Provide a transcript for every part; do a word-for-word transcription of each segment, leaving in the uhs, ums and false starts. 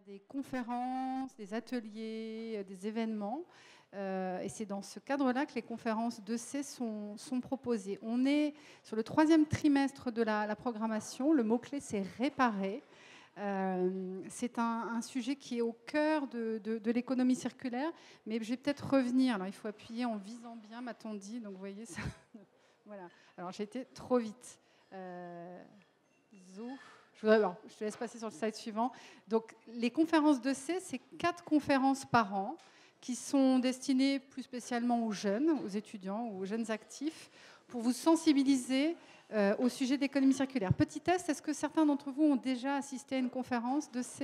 des conférences, des ateliers, des événements. Euh, et c'est dans ce cadre-là que les conférences d'E C sont, sont proposées. On est sur le troisième trimestre de la, la programmation. Le mot-clé, c'est « réparer ». Euh, c'est un, un sujet qui est au cœur de, de, de l'économie circulaire, mais je vais peut-être revenir. Alors, il faut appuyer en visant bien, m'a-t-on dit. Donc, vous voyez ça. Voilà. Alors, j'ai été trop vite. Euh, zou. Je, alors, je te laisse passer sur le slide suivant. Donc, les conférences d'E C, c'est quatre conférences par an qui sont destinées plus spécialement aux jeunes, aux étudiants, aux jeunes actifs, pour vous sensibiliser euh, au sujet de l'économie circulaire. Petit test, est-ce que certains d'entre vous ont déjà assisté à une conférence d'E C ?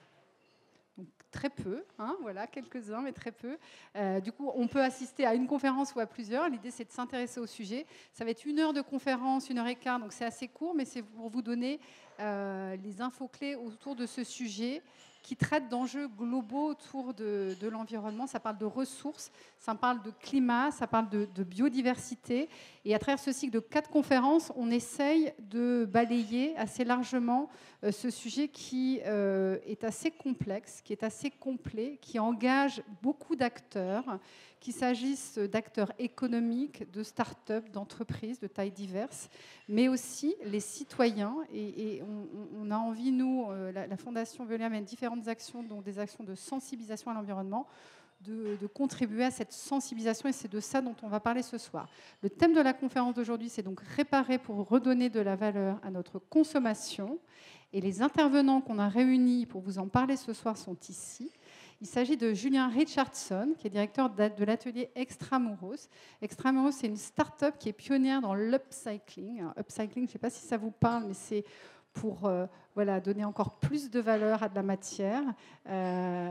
Donc, très peu, hein, voilà, quelques-uns, mais très peu. Euh, du coup, on peut assister à une conférence ou à plusieurs. L'idée, c'est de s'intéresser au sujet. Ça va être une heure de conférence, une heure et quart, donc c'est assez court, mais c'est pour vous donner euh, les infos clés autour de ce sujet qui traite d'enjeux globaux autour de, de l'environnement. Ça parle de ressources, ça parle de climat, ça parle de, de biodiversité. Et à travers ce cycle de quatre conférences, on essaye de balayer assez largement euh, ce sujet qui euh, est assez complexe, qui est assez complet, qui engage beaucoup d'acteurs, qu'il s'agisse d'acteurs économiques, de start-up, d'entreprises de tailles diverses, mais aussi les citoyens. Et, et on, on a envie, nous, euh, la, la Fondation Veolia mène différentes actions, dont des actions de sensibilisation à l'environnement, de, de contribuer à cette sensibilisation, et c'est de ça dont on va parler ce soir. Le thème de la conférence d'aujourd'hui, c'est donc réparer pour redonner de la valeur à notre consommation. Et les intervenants qu'on a réunis pour vous en parler ce soir sont ici. Il s'agit de Julien Richardson, qui est directeur de l'atelier Extramuros. Extramuros, c'est une start-up qui est pionnière dans l'upcycling. Upcycling, je ne sais pas si ça vous parle, mais c'est pour euh, voilà, donner encore plus de valeur à de la matière. Euh,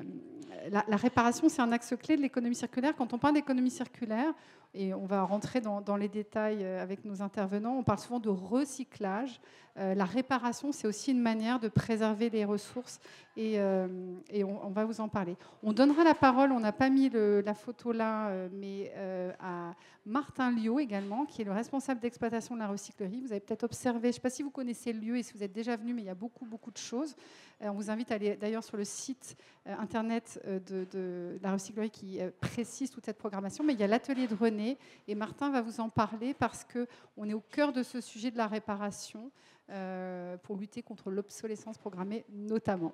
la, la réparation, c'est un axe clé de l'économie circulaire. Quand on parle d'économie circulaire, et on va rentrer dans, dans les détails avec nos intervenants, on parle souvent de recyclage. Euh, la réparation, c'est aussi une manière de préserver les ressources, et, euh, et on, on va vous en parler. On donnera la parole, on n'a pas mis le, la photo là, euh, mais euh, à Martin Liot également, qui est le responsable d'exploitation de la recyclerie. Vous avez peut-être observé, je ne sais pas si vous connaissez le lieu et si vous êtes déjà venu, mais il y a beaucoup, beaucoup de choses. Euh, on vous invite à aller d'ailleurs sur le site euh, internet euh, de, de la recyclerie qui euh, précise toute cette programmation, mais il y a l'atelier de René, et Martin va vous en parler parce qu'on est au cœur de ce sujet de la réparation euh, pour lutter contre l'obsolescence programmée notamment.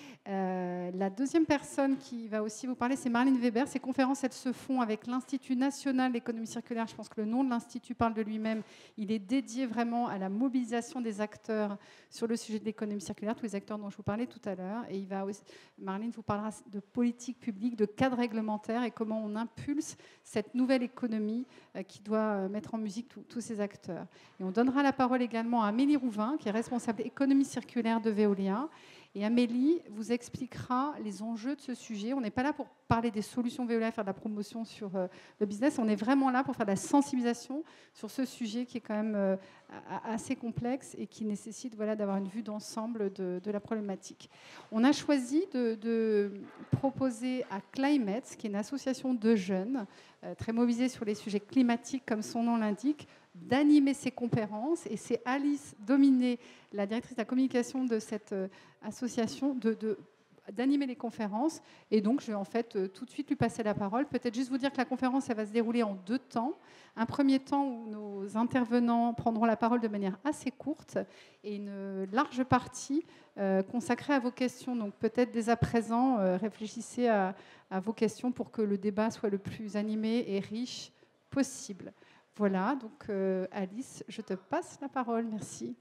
Euh, la deuxième personne qui va aussi vous parler, c'est Marlene Weber. Ces conférences, elles se font avec l'Institut national d'économie circulaire. Je pense que le nom de l'Institut parle de lui-même. Il est dédié vraiment à la mobilisation des acteurs sur le sujet de l'économie circulaire, tous les acteurs dont je vous parlais tout à l'heure. Et il va aussi, Marlene vous parlera de politique publique, de cadre réglementaire et comment on impulse cette nouvelle économie euh, qui doit mettre en musique tous ces acteurs. Et on donnera la parole également à Amélie Rouvin, qui est responsable économie circulaire de Veolia. Et Amélie vous expliquera les enjeux de ce sujet. On n'est pas là pour parler des solutions Veolia, faire de la promotion sur euh, le business. On est vraiment là pour faire de la sensibilisation sur ce sujet qui est quand même euh, assez complexe et qui nécessite voilà, d'avoir une vue d'ensemble de, de la problématique. On a choisi de, de proposer à Climate, qui est une association de jeunes euh, très mobilisée sur les sujets climatiques, comme son nom l'indique, d'animer ces conférences. Et c'est Alice Dominé, la directrice de la communication de cette euh, association, de, de, d'animer les conférences. Et donc, je vais en fait euh, tout de suite lui passer la parole. Peut-être juste vous dire que la conférence, elle va se dérouler en deux temps. Un premier temps où nos intervenants prendront la parole de manière assez courte et une large partie euh, consacrée à vos questions. Donc, peut-être dès à présent, euh, réfléchissez à, à vos questions pour que le débat soit le plus animé et riche possible. Voilà, donc euh, Alice, je te passe la parole. Merci.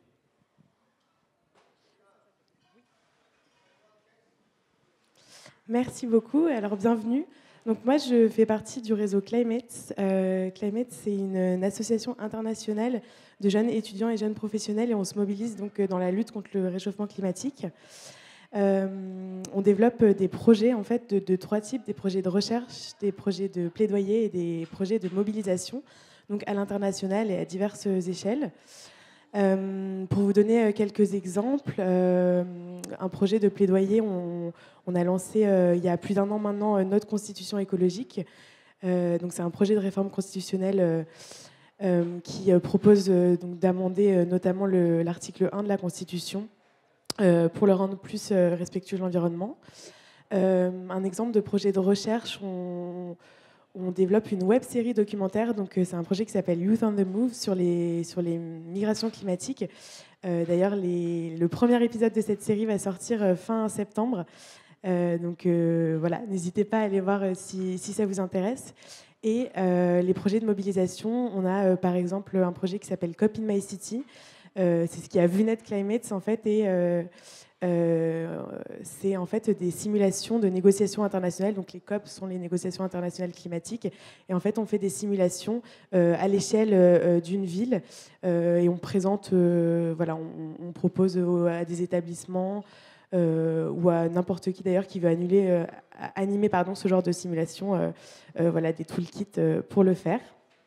Merci beaucoup. Alors, bienvenue. Donc, moi, je fais partie du réseau Climate. Euh, Climate, c'est une, une association internationale de jeunes étudiants et jeunes professionnels, et on se mobilise donc dans la lutte contre le réchauffement climatique. Euh, on développe des projets en fait de, de trois types, des projets de recherche, des projets de plaidoyer et des projets de mobilisation, donc à l'international et à diverses échelles. Euh, pour vous donner quelques exemples, euh, un projet de plaidoyer, on, on a lancé euh, il y a plus d'un an maintenant notre constitution écologique. Euh, donc c'est un projet de réforme constitutionnelle euh, euh, qui propose euh, donc d'amender euh, notamment le, l'article un de la Constitution euh, pour le rendre plus euh, respectueux de l'environnement. Euh, un exemple de projet de recherche, on, on développe une web série documentaire. Donc, euh, c'est un projet qui s'appelle Youth on the Move sur les, sur les migrations climatiques. Euh, D'ailleurs, les, le premier épisode de cette série va sortir euh, fin septembre. Euh, donc euh, voilà, n'hésitez pas à aller voir euh, si, si ça vous intéresse. Et euh, les projets de mobilisation, on a euh, par exemple un projet qui s'appelle Cop in My City. Euh, c'est ce qui a vu naître Climates en fait, et euh, euh, c'est en fait des simulations de négociations internationales. Donc les C O P sont les négociations internationales climatiques, et en fait on fait des simulations euh, à l'échelle euh, d'une ville, euh, et on présente, euh, voilà, on, on propose à des établissements euh, ou à n'importe qui d'ailleurs qui veut annuler, euh, animer pardon, ce genre de simulation, euh, euh, voilà, des toolkits euh, pour le faire.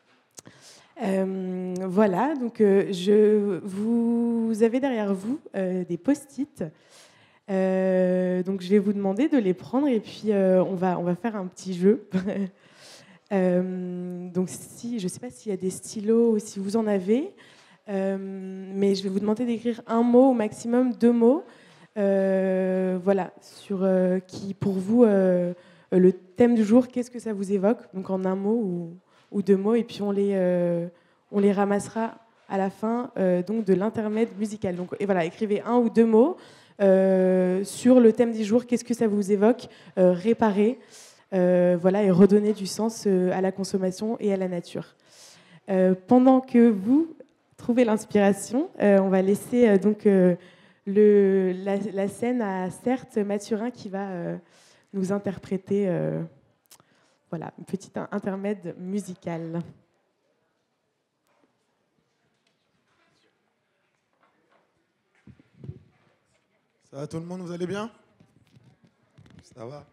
Euh, voilà, donc euh, je, vous avez derrière vous euh, des post-it. Euh, donc je vais vous demander de les prendre et puis euh, on, va, on va faire un petit jeu. euh, donc si, je ne sais pas s'il y a des stylos ou si vous en avez, euh, mais je vais vous demander d'écrire un mot au maximum, deux mots, euh, voilà, sur euh, qui pour vous euh, le thème du jour, qu'est-ce que ça vous évoque, donc en un mot ou ou deux mots, et puis on les, euh, on les ramassera à la fin euh, donc de l'intermède musical. Donc, et voilà, écrivez un ou deux mots euh, sur le thème du jour, qu'est-ce que ça vous évoque, euh, réparer, euh, voilà, et redonner du sens euh, à la consommation et à la nature. Euh, pendant que vous trouvez l'inspiration, euh, on va laisser euh, donc euh, le, la, la scène à Certes Mathurin qui va euh, nous interpréter. Euh, Voilà, un petit intermède musical. Ça va tout le monde, vous allez bien? Ça va?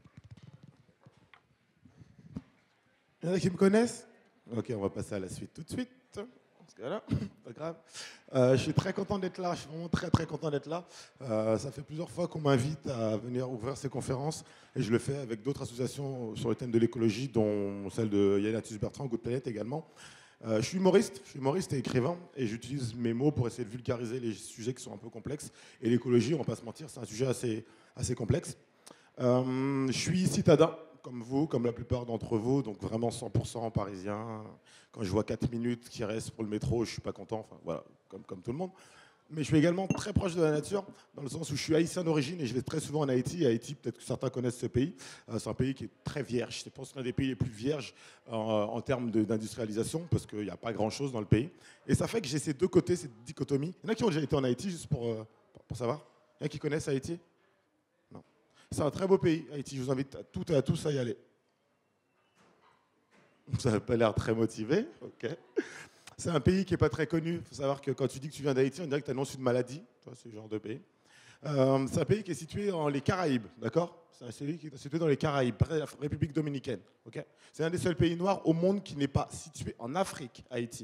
Il y en a qui me connaissent? Ok, on va passer à la suite tout de suite. Parce que là, pas grave. Euh, je suis très content d'être là, je suis vraiment très très content d'être là. Euh, ça fait plusieurs fois qu'on m'invite à venir ouvrir ces conférences et je le fais avec d'autres associations sur le thème de l'écologie, dont celle de Yann Athus Bertrand, Good Planet également. Euh, je suis humoriste, je suis humoriste et écrivain et j'utilise mes mots pour essayer de vulgariser les sujets qui sont un peu complexes. Et l'écologie, on ne va pas se mentir, c'est un sujet assez, assez complexe. Euh, je suis citadin, comme vous, comme la plupart d'entre vous, donc vraiment cent pour cent parisien. Quand je vois quatre minutes qui restent pour le métro, je ne suis pas content, enfin voilà, comme, comme tout le monde. Mais je suis également très proche de la nature, dans le sens où je suis haïtien d'origine et je vais très souvent en Haïti. Et Haïti, peut-être que certains connaissent ce pays. Euh, c'est un pays qui est très vierge. Je pense que c'est l'un des pays les plus vierges euh, en termes de, d'industrialisation, parce qu'il n'y a pas grand-chose dans le pays. Et ça fait que j'ai ces deux côtés, cette dichotomie. Il y en a qui ont déjà été en Haïti, juste pour, euh, pour savoir. Il y en a qui connaissent Haïti? Non. C'est un très beau pays, Haïti. Je vous invite à toutes et à tous à y aller. Vous n'avez pas l'air très motivé, ok. C'est un pays qui n'est pas très connu. Il faut savoir que quand tu dis que tu viens d'Haïti, on dirait que tu annonces une maladie. C'est le genre de pays. Euh, c'est un pays qui est situé dans les Caraïbes, d'accord? C'est un pays qui est situé dans les Caraïbes, près de la République dominicaine. Okay, c'est un des seuls pays noirs au monde qui n'est pas situé en Afrique, Haïti.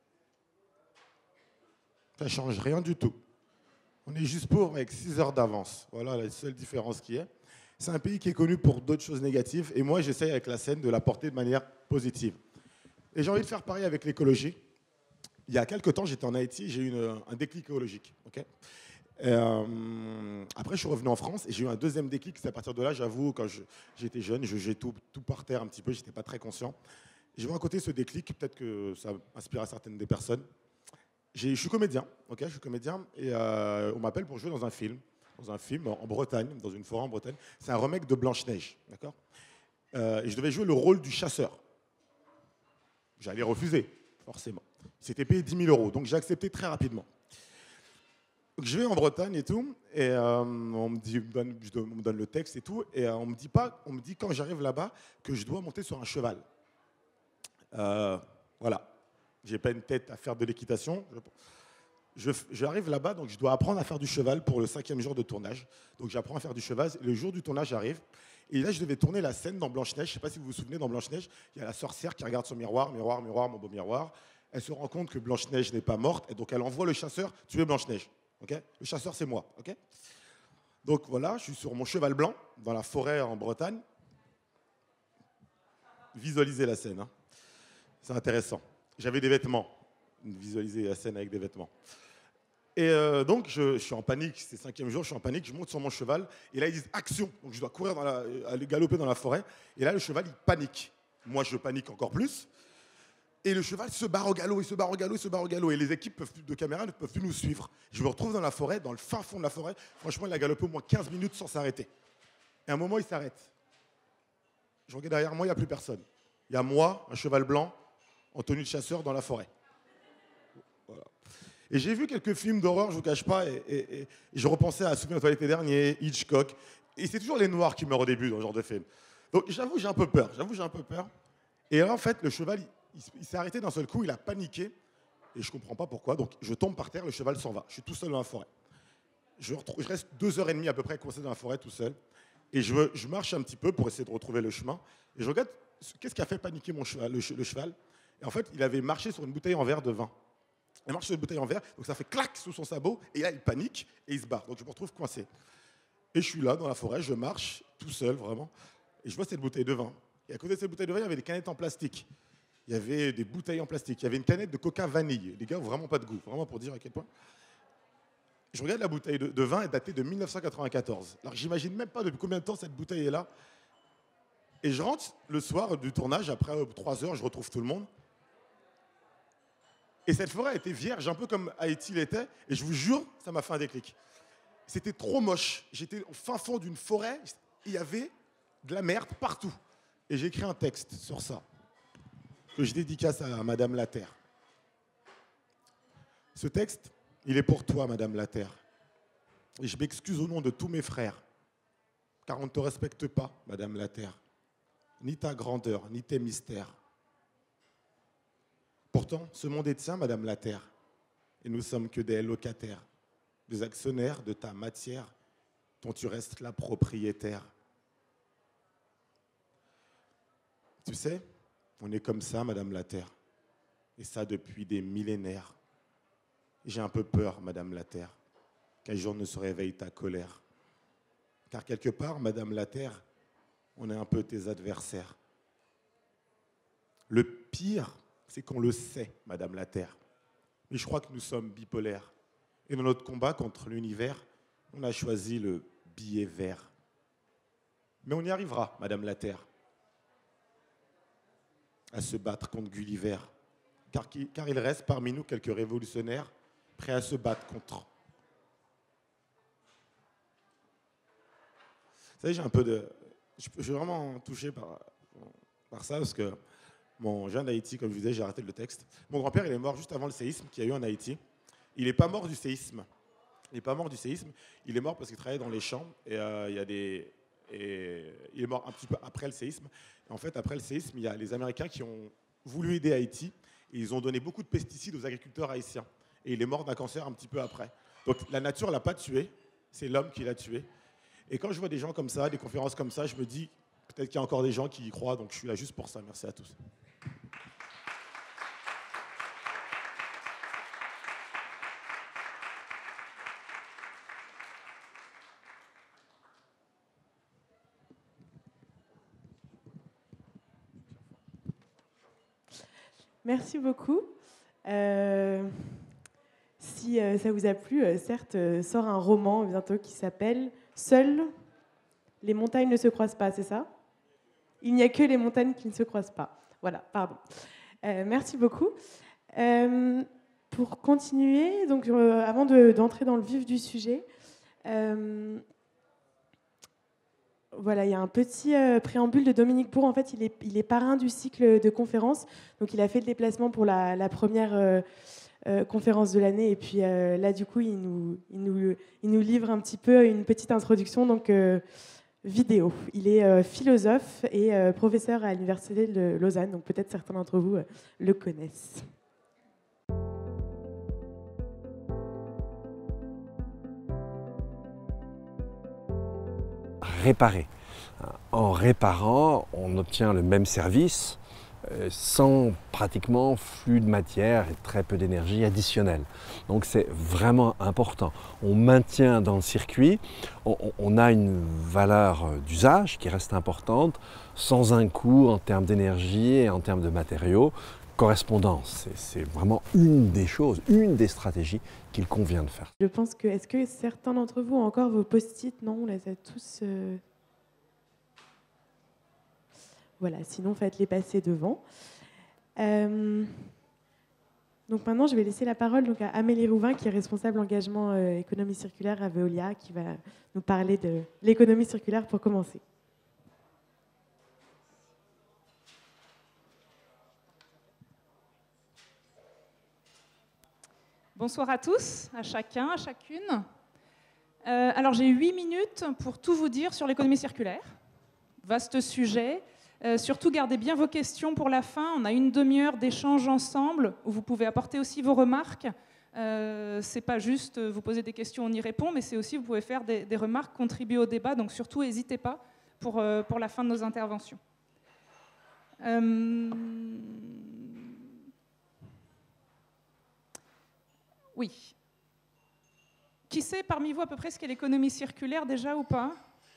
Ça ne change rien du tout. On est juste pauvre avec six heures d'avance. Voilà la seule différence qui est. C'est un pays qui est connu pour d'autres choses négatives. Et moi, j'essaye avec la scène de l'apporter de manière positive. Et j'ai envie de faire pareil avec l'écologie. Il y a quelques temps, j'étais en Haïti, j'ai eu une, un déclic écologique. Okay, euh, après, je suis revenu en France et j'ai eu un deuxième déclic. C'est à partir de là, j'avoue, quand je, j'étais jeune, je jetais tout, tout par terre un petit peu, je n'étais pas très conscient. Je vais raconter ce déclic, peut-être que ça inspirera certaines des personnes. J'ai, je suis comédien, okay, je suis comédien et euh, on m'appelle pour jouer dans un film, dans un film en Bretagne, dans une forêt en Bretagne. C'est un remake de Blanche-Neige, d'accord, euh, et je devais jouer le rôle du chasseur. J'allais refuser, forcément. C'était payé dix mille euros, donc j'ai accepté très rapidement. Donc je vais en Bretagne et tout, et euh, on, me dit, on, me donne le texte et tout, et euh, on me dit pas, on me dit quand j'arrive là-bas que je dois monter sur un cheval. Euh, voilà, j'ai pas une tête à faire de l'équitation. Je, je, j'arrive là-bas, donc je dois apprendre à faire du cheval pour le cinquième jour de tournage. Donc j'apprends à faire du cheval. Le jour du tournage arrive, et là je devais tourner la scène dans Blanche-Neige. Je sais pas si vous vous souvenez, dans Blanche-Neige, il y a la sorcière qui regarde son miroir, miroir, miroir, mon beau miroir. Elle se rend compte que Blanche-Neige n'est pas morte, et donc elle envoie le chasseur tuer Blanche-Neige. Okay, le chasseur, c'est moi. Okay, donc voilà, je suis sur mon cheval blanc, dans la forêt en Bretagne. Visualisez la scène. Hein. C'est intéressant. J'avais des vêtements. Visualisez la scène avec des vêtements. Et euh, donc, je, je suis en panique, c'est le cinquième jour, je suis en panique, je monte sur mon cheval, et là, ils disent « action !» Donc, je dois courir, dans la, aller galoper dans la forêt, et là, le cheval, il panique. Moi, je panique encore plus, et le cheval se barre au galop, il se barre au galop, il se barre au galop, et les équipes peuvent plus, de caméra ne peuvent plus nous suivre. Je me retrouve dans la forêt, dans le fin fond de la forêt, franchement, il a galopé au moins quinze minutes sans s'arrêter. Et à un moment, il s'arrête. Je regarde derrière moi, il n'y a plus personne. Il y a moi, un cheval blanc, en tenue de chasseur dans la forêt. Voilà. Et j'ai vu quelques films d'horreur, je ne vous cache pas, et, et, et je repensais à Souvenir de l'été dernier, Hitchcock, et c'est toujours les noirs qui meurent au début dans ce genre de film. Donc j'avoue, j'ai un peu peur, j'avoue, j'ai un peu peur. Et là, en fait, le cheval, il, il, il s'est arrêté d'un seul coup, il a paniqué, et je ne comprends pas pourquoi, donc je tombe par terre, le cheval s'en va. Je suis tout seul dans la forêt. Je, retrouve, je reste deux heures et demie à peu près coincé dans la forêt tout seul, et je, je marche un petit peu pour essayer de retrouver le chemin, et je regarde, qu'est-ce qui a fait paniquer mon cheval, le, le cheval. Et en fait, il avait marché sur une bouteille en verre de vin. Il marche sur une bouteille en verre, donc ça fait clac sous son sabot, et là, il panique, et il se barre. Donc je me retrouve coincé. Et je suis là, dans la forêt, je marche, tout seul, vraiment, et je vois cette bouteille de vin. Et à côté de cette bouteille de vin, il y avait des canettes en plastique. Il y avait des bouteilles en plastique. Il y avait une canette de coca vanille. Les gars, vraiment pas de goût, vraiment pour dire à quel point. Je regarde la bouteille de, de vin, elle est datée de mille neuf cent quatre-vingt-quatorze. Alors j'imagine même pas depuis combien de temps cette bouteille est là. Et je rentre le soir du tournage, après euh, trois heures, je retrouve tout le monde. Et cette forêt était vierge, un peu comme Haïti l'était, et je vous jure, ça m'a fait un déclic. C'était trop moche. J'étais au fin fond d'une forêt, il y avait de la merde partout. Et j'ai écrit un texte sur ça, que je dédicace à Madame la Terre. Ce texte, il est pour toi, Madame la Terre. Et je m'excuse au nom de tous mes frères, car on ne te respecte pas, Madame la Terre, ni ta grandeur, ni tes mystères. Pourtant, ce monde est tien, Madame la Terre, et nous sommes que des locataires, des actionnaires de ta matière dont tu restes la propriétaire. Tu sais, on est comme ça, Madame la Terre, et ça depuis des millénaires. J'ai un peu peur, Madame la Terre, qu'un jour ne se réveille ta colère. Car quelque part, Madame la Terre, on est un peu tes adversaires. Le pire, c'est qu'on le sait, Madame la Terre. Mais je crois que nous sommes bipolaires. Et dans notre combat contre l'univers, on a choisi le billet vert. Mais on y arrivera, Madame la Terre, à se battre contre Gulliver. Car, car il reste parmi nous quelques révolutionnaires prêts à se battre contre. Vous savez, j'ai un peu de... Je suis vraiment touché par, par ça, parce que mon jeune Haïti, comme je vous disais, j'ai arrêté le texte. Mon grand-père, il est mort juste avant le séisme qu'il y a eu en Haïti. Il n'est pas mort du séisme. Il n'est pas mort du séisme. Il est mort parce qu'il travaillait dans les champs. Et, euh, il y a des, et il est mort un petit peu après le séisme. Et en fait, après le séisme, il y a les Américains qui ont voulu aider Haïti. Et ils ont donné beaucoup de pesticides aux agriculteurs haïtiens. Et il est mort d'un cancer un petit peu après. Donc la nature ne l'a pas tué. C'est l'homme qui l'a tué. Et quand je vois des gens comme ça, des conférences comme ça, je me dis, peut-être qu'il y a encore des gens qui y croient, donc je suis là juste pour ça. Merci à tous. Merci beaucoup. Euh, si euh, ça vous a plu, euh, certes, euh, sort un roman bientôt qui s'appelle « Seules les montagnes ne se croisent pas », c'est ça ? Il n'y a que les montagnes qui ne se croisent pas. Voilà, pardon. Euh, merci beaucoup. Euh, pour continuer, donc, euh, avant de, d'entrer dans le vif du sujet, euh, voilà, il y a un petit euh, préambule de Dominique Bourg. En fait, il est, il est parrain du cycle de conférences. Donc, il a fait le déplacement pour la, la première euh, euh, conférence de l'année. Et puis euh, là, du coup, il nous, il, nous, il nous livre un petit peu une petite introduction. Donc, euh, vidéo. Il est euh, philosophe et euh, professeur à l'Université de Lausanne. Donc, peut-être certains d'entre vous euh, le connaissent. Réparer. En réparant, on obtient le même service euh, sans pratiquement flux de matière et très peu d'énergie additionnelle. Donc c'est vraiment important. On maintient dans le circuit, on, on a une valeur d'usage qui reste importante, sans un coût en termes d'énergie et en termes de matériaux correspondance. C'est vraiment une des choses, une des stratégies qu'il convient de faire. Je pense que, est-ce que certains d'entre vous ont encore vos post-it? Non, on les a tous... Euh... Voilà, sinon faites-les passer devant. Euh... Donc maintenant, je vais laisser la parole donc, à Amélie Rouvin, qui est responsable engagement euh, économie circulaire à Veolia, qui va nous parler de l'économie circulaire pour commencer. Bonsoir à tous, à chacun, à chacune. Euh, alors j'ai huit minutes pour tout vous dire sur l'économie circulaire. Vaste sujet. Euh, surtout gardez bien vos questions pour la fin. On a une demi-heure d'échange ensemble où vous pouvez apporter aussi vos remarques. Euh, c'est pas juste vous poser des questions, on y répond, mais c'est aussi vous pouvez faire des, des remarques, contribuer au débat. Donc surtout n'hésitez pas pour, euh, pour la fin de nos interventions. Euh, Oui. Qui sait parmi vous à peu près ce qu'est l'économie circulaire déjà ou pas?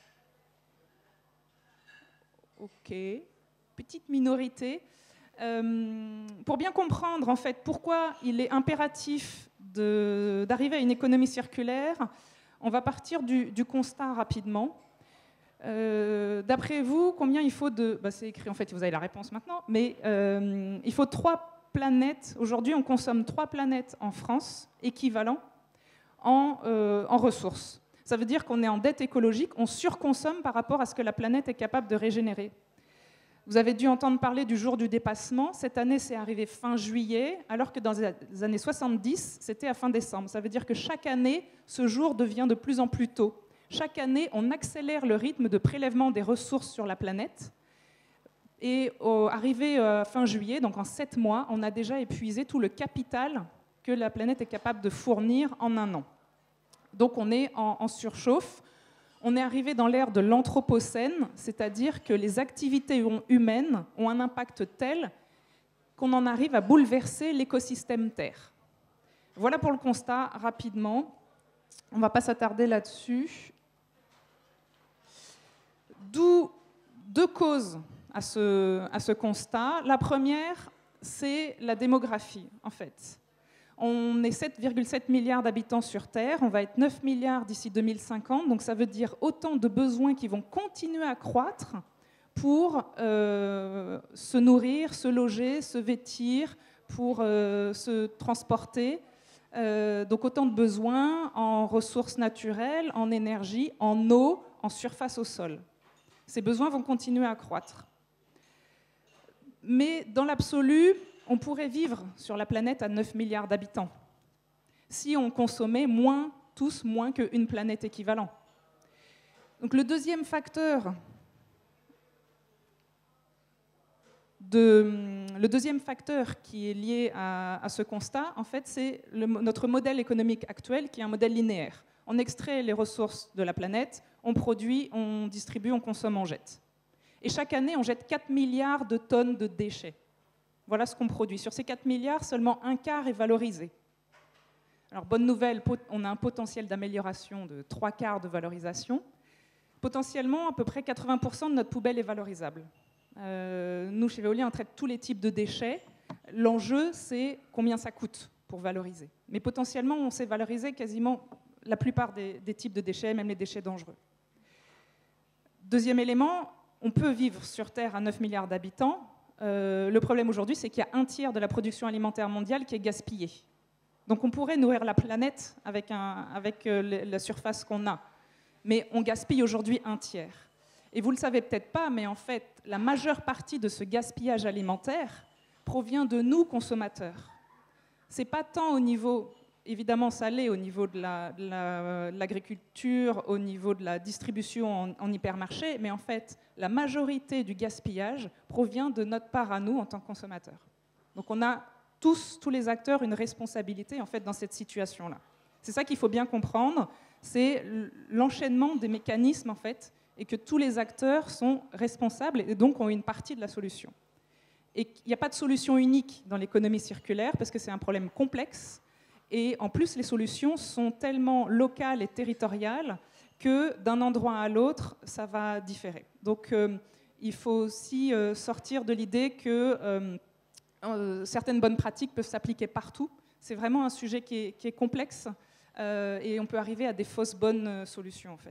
Ok. Petite minorité. Euh, pour bien comprendre en fait pourquoi il est impératif d'arriver à une économie circulaire, on va partir du, du constat rapidement. Euh, D'après vous, combien il faut de... Bah, c'est écrit en fait, vous avez la réponse maintenant, mais euh, il faut trois planètes. Aujourd'hui, on consomme trois planètes en France, équivalent, en, euh, en ressources. Ça veut dire qu'on est en dette écologique, on surconsomme par rapport à ce que la planète est capable de régénérer. Vous avez dû entendre parler du jour du dépassement. Cette année, c'est arrivé fin juillet, alors que dans les années soixante-dix, c'était à fin décembre. Ça veut dire que chaque année, ce jour devient de plus en plus tôt. Chaque année, on accélère le rythme de prélèvement des ressources sur la planète. Et au, arrivé euh, fin juillet, donc en sept mois, on a déjà épuisé tout le capital que la planète est capable de fournir en un an. Donc on est en, en surchauffe. On est arrivé dans l'ère de l'anthropocène, c'est-à-dire que les activités humaines ont un impact tel qu'on en arrive à bouleverser l'écosystème Terre. Voilà pour le constat, rapidement. On ne va pas s'attarder là-dessus. D'où deux causes à ce, à ce constat. La première, c'est la démographie, en fait. On est sept virgule sept milliards d'habitants sur Terre, on va être neuf milliards d'ici deux mille cinquante, donc ça veut dire autant de besoins qui vont continuer à croître pour euh, se nourrir, se loger, se vêtir, pour euh, se transporter. Euh, donc autant de besoins en ressources naturelles, en énergie, en eau, en surface au sol. Ces besoins vont continuer à croître. Mais dans l'absolu, on pourrait vivre sur la planète à neuf milliards d'habitants si on consommait moins, tous moins qu'une planète équivalente. Donc le deuxième facteur, de, le deuxième facteur qui est lié à, à ce constat, en fait, c'est le, notre modèle économique actuel qui est un modèle linéaire. On extrait les ressources de la planète, on produit, on distribue, on consomme, on jette. Et chaque année, on jette quatre milliards de tonnes de déchets. Voilà ce qu'on produit. Sur ces quatre milliards, seulement un quart est valorisé. Alors, bonne nouvelle, on a un potentiel d'amélioration de trois quarts de valorisation. Potentiellement, à peu près quatre-vingts pour cent de notre poubelle est valorisable. Euh, nous, chez Veolia, on traite tous les types de déchets. L'enjeu, c'est combien ça coûte pour valoriser. Mais potentiellement, on sait valoriser quasiment la plupart des, des types de déchets, même les déchets dangereux. Deuxième élément, on peut vivre sur Terre à neuf milliards d'habitants. Euh, le problème aujourd'hui, c'est qu'il y a un tiers de la production alimentaire mondiale qui est gaspillée. Donc on pourrait nourrir la planète avec, un, avec euh, la surface qu'on a. Mais on gaspille aujourd'hui un tiers. Et vous ne le savez peut-être pas, mais en fait, la majeure partie de ce gaspillage alimentaire provient de nous, consommateurs. Ce n'est pas tant au niveau, évidemment ça l'est au niveau de l'agriculture, la, de la, au niveau de la distribution en, en hypermarché, mais en fait, la majorité du gaspillage provient de notre part à nous en tant que consommateurs. Donc on a tous, tous les acteurs, une responsabilité en fait dans cette situation-là. C'est ça qu'il faut bien comprendre, c'est l'enchaînement des mécanismes en fait, et que tous les acteurs sont responsables et donc ont une partie de la solution. Et il n'y a pas de solution unique dans l'économie circulaire parce que c'est un problème complexe et en plus les solutions sont tellement locales et territoriales que d'un endroit à l'autre, ça va différer. Donc euh, il faut aussi euh, sortir de l'idée que euh, euh, certaines bonnes pratiques peuvent s'appliquer partout. C'est vraiment un sujet qui est, qui est complexe euh, et on peut arriver à des fausses bonnes solutions, en fait.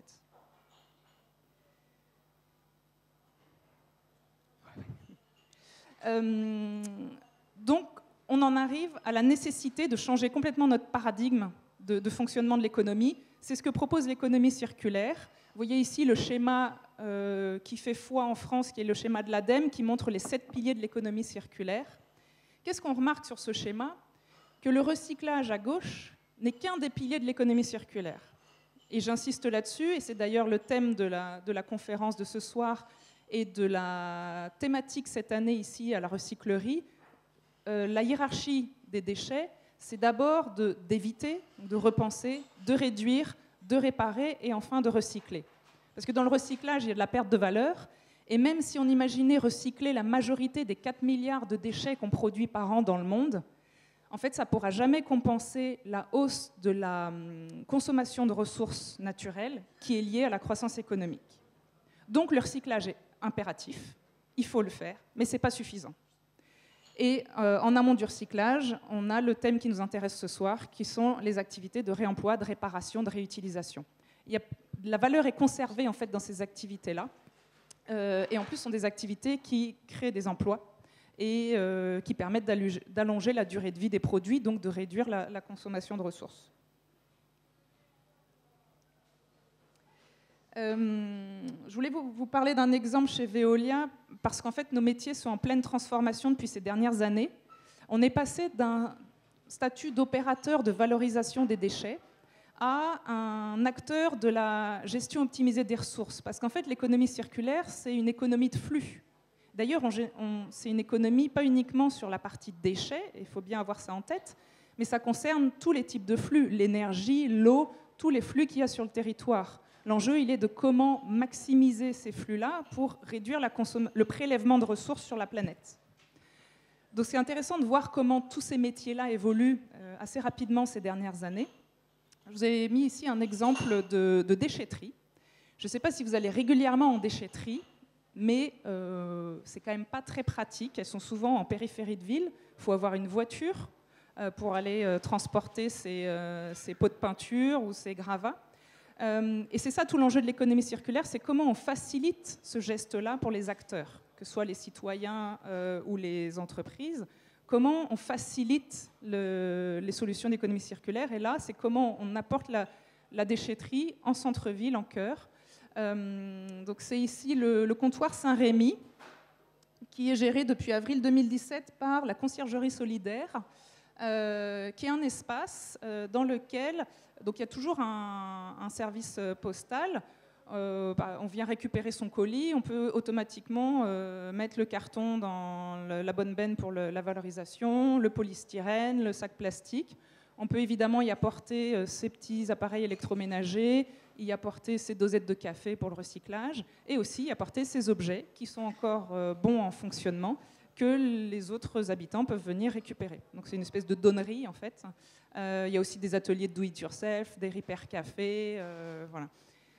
Euh, donc, on en arrive à la nécessité de changer complètement notre paradigme de, de fonctionnement de l'économie. C'est ce que propose l'économie circulaire. Vous voyez ici le schéma euh, qui fait foi en France, qui est le schéma de l'ADEME, qui montre les sept piliers de l'économie circulaire. Qu'est-ce qu'on remarque sur ce schéma? Que le recyclage à gauche n'est qu'un des piliers de l'économie circulaire. Et j'insiste là-dessus, et c'est d'ailleurs le thème de la, de la conférence de ce soir et de la thématique cette année ici à la recyclerie. Euh, la hiérarchie des déchets, c'est d'abord de, d'éviter, de repenser, de réduire, de réparer et enfin de recycler. Parce que dans le recyclage, il y a de la perte de valeur. Et même si on imaginait recycler la majorité des quatre milliards de déchets qu'on produit par an dans le monde, en fait, ça ne pourra jamais compenser la hausse de la consommation de ressources naturelles qui est liée à la croissance économique. Donc le recyclage est impératif, il faut le faire, mais ce n'est pas suffisant. Et euh, en amont du recyclage, on a le thème qui nous intéresse ce soir, qui sont les activités de réemploi, de réparation, de réutilisation. Il y a, la valeur est conservée en fait dans ces activités-là, euh, et en plus, ce sont des activités qui créent des emplois et euh, qui permettent d'allonger la durée de vie des produits, donc de réduire la, la consommation de ressources. Euh, je voulais vous, vous parler d'un exemple chez Veolia, parce qu'en fait, nos métiers sont en pleine transformation depuis ces dernières années. On est passé d'un statut d'opérateur de valorisation des déchets à un acteur de la gestion optimisée des ressources. Parce qu'en fait, l'économie circulaire, c'est une économie de flux. D'ailleurs, c'est une économie pas uniquement sur la partie déchets, il faut bien avoir ça en tête, mais ça concerne tous les types de flux, l'énergie, l'eau, tous les flux qu'il y a sur le territoire. L'enjeu, il est de comment maximiser ces flux-là pour réduire la consomm- le prélèvement de ressources sur la planète. Donc c'est intéressant de voir comment tous ces métiers-là évoluent euh, assez rapidement ces dernières années. Je vous ai mis ici un exemple de, de déchetterie. Je ne sais pas si vous allez régulièrement en déchetterie, mais euh, c'est quand même pas très pratique. Elles sont souvent en périphérie de ville. Il faut avoir une voiture euh, pour aller euh, transporter ces, euh, ces pots de peinture ou ces gravats. Euh, et c'est ça tout l'enjeu de l'économie circulaire, c'est comment on facilite ce geste-là pour les acteurs, que ce soit les citoyens euh, ou les entreprises. Comment on facilite le, les solutions d'économie circulaire. Et là, c'est comment on apporte la, la déchetterie en centre-ville, en cœur. Euh, donc c'est ici le, le comptoir Saint-Rémy, qui est géré depuis avril deux mille dix-sept par la Conciergerie Solidaire, euh, qui est un espace euh, dans lequel donc, il y a toujours un, un service postal. Euh, bah, on vient récupérer son colis, on peut automatiquement euh, mettre le carton dans le, la bonne benne pour le, la valorisation, le polystyrène, le sac plastique. On peut évidemment y apporter euh, ces petits appareils électroménagers, y apporter ces dosettes de café pour le recyclage, et aussi y apporter ces objets qui sont encore euh, bons en fonctionnement, que les autres habitants peuvent venir récupérer. Donc c'est une espèce de donnerie en fait. Euh, il y a aussi des ateliers de do-it-yourself, des repair cafés, euh, voilà.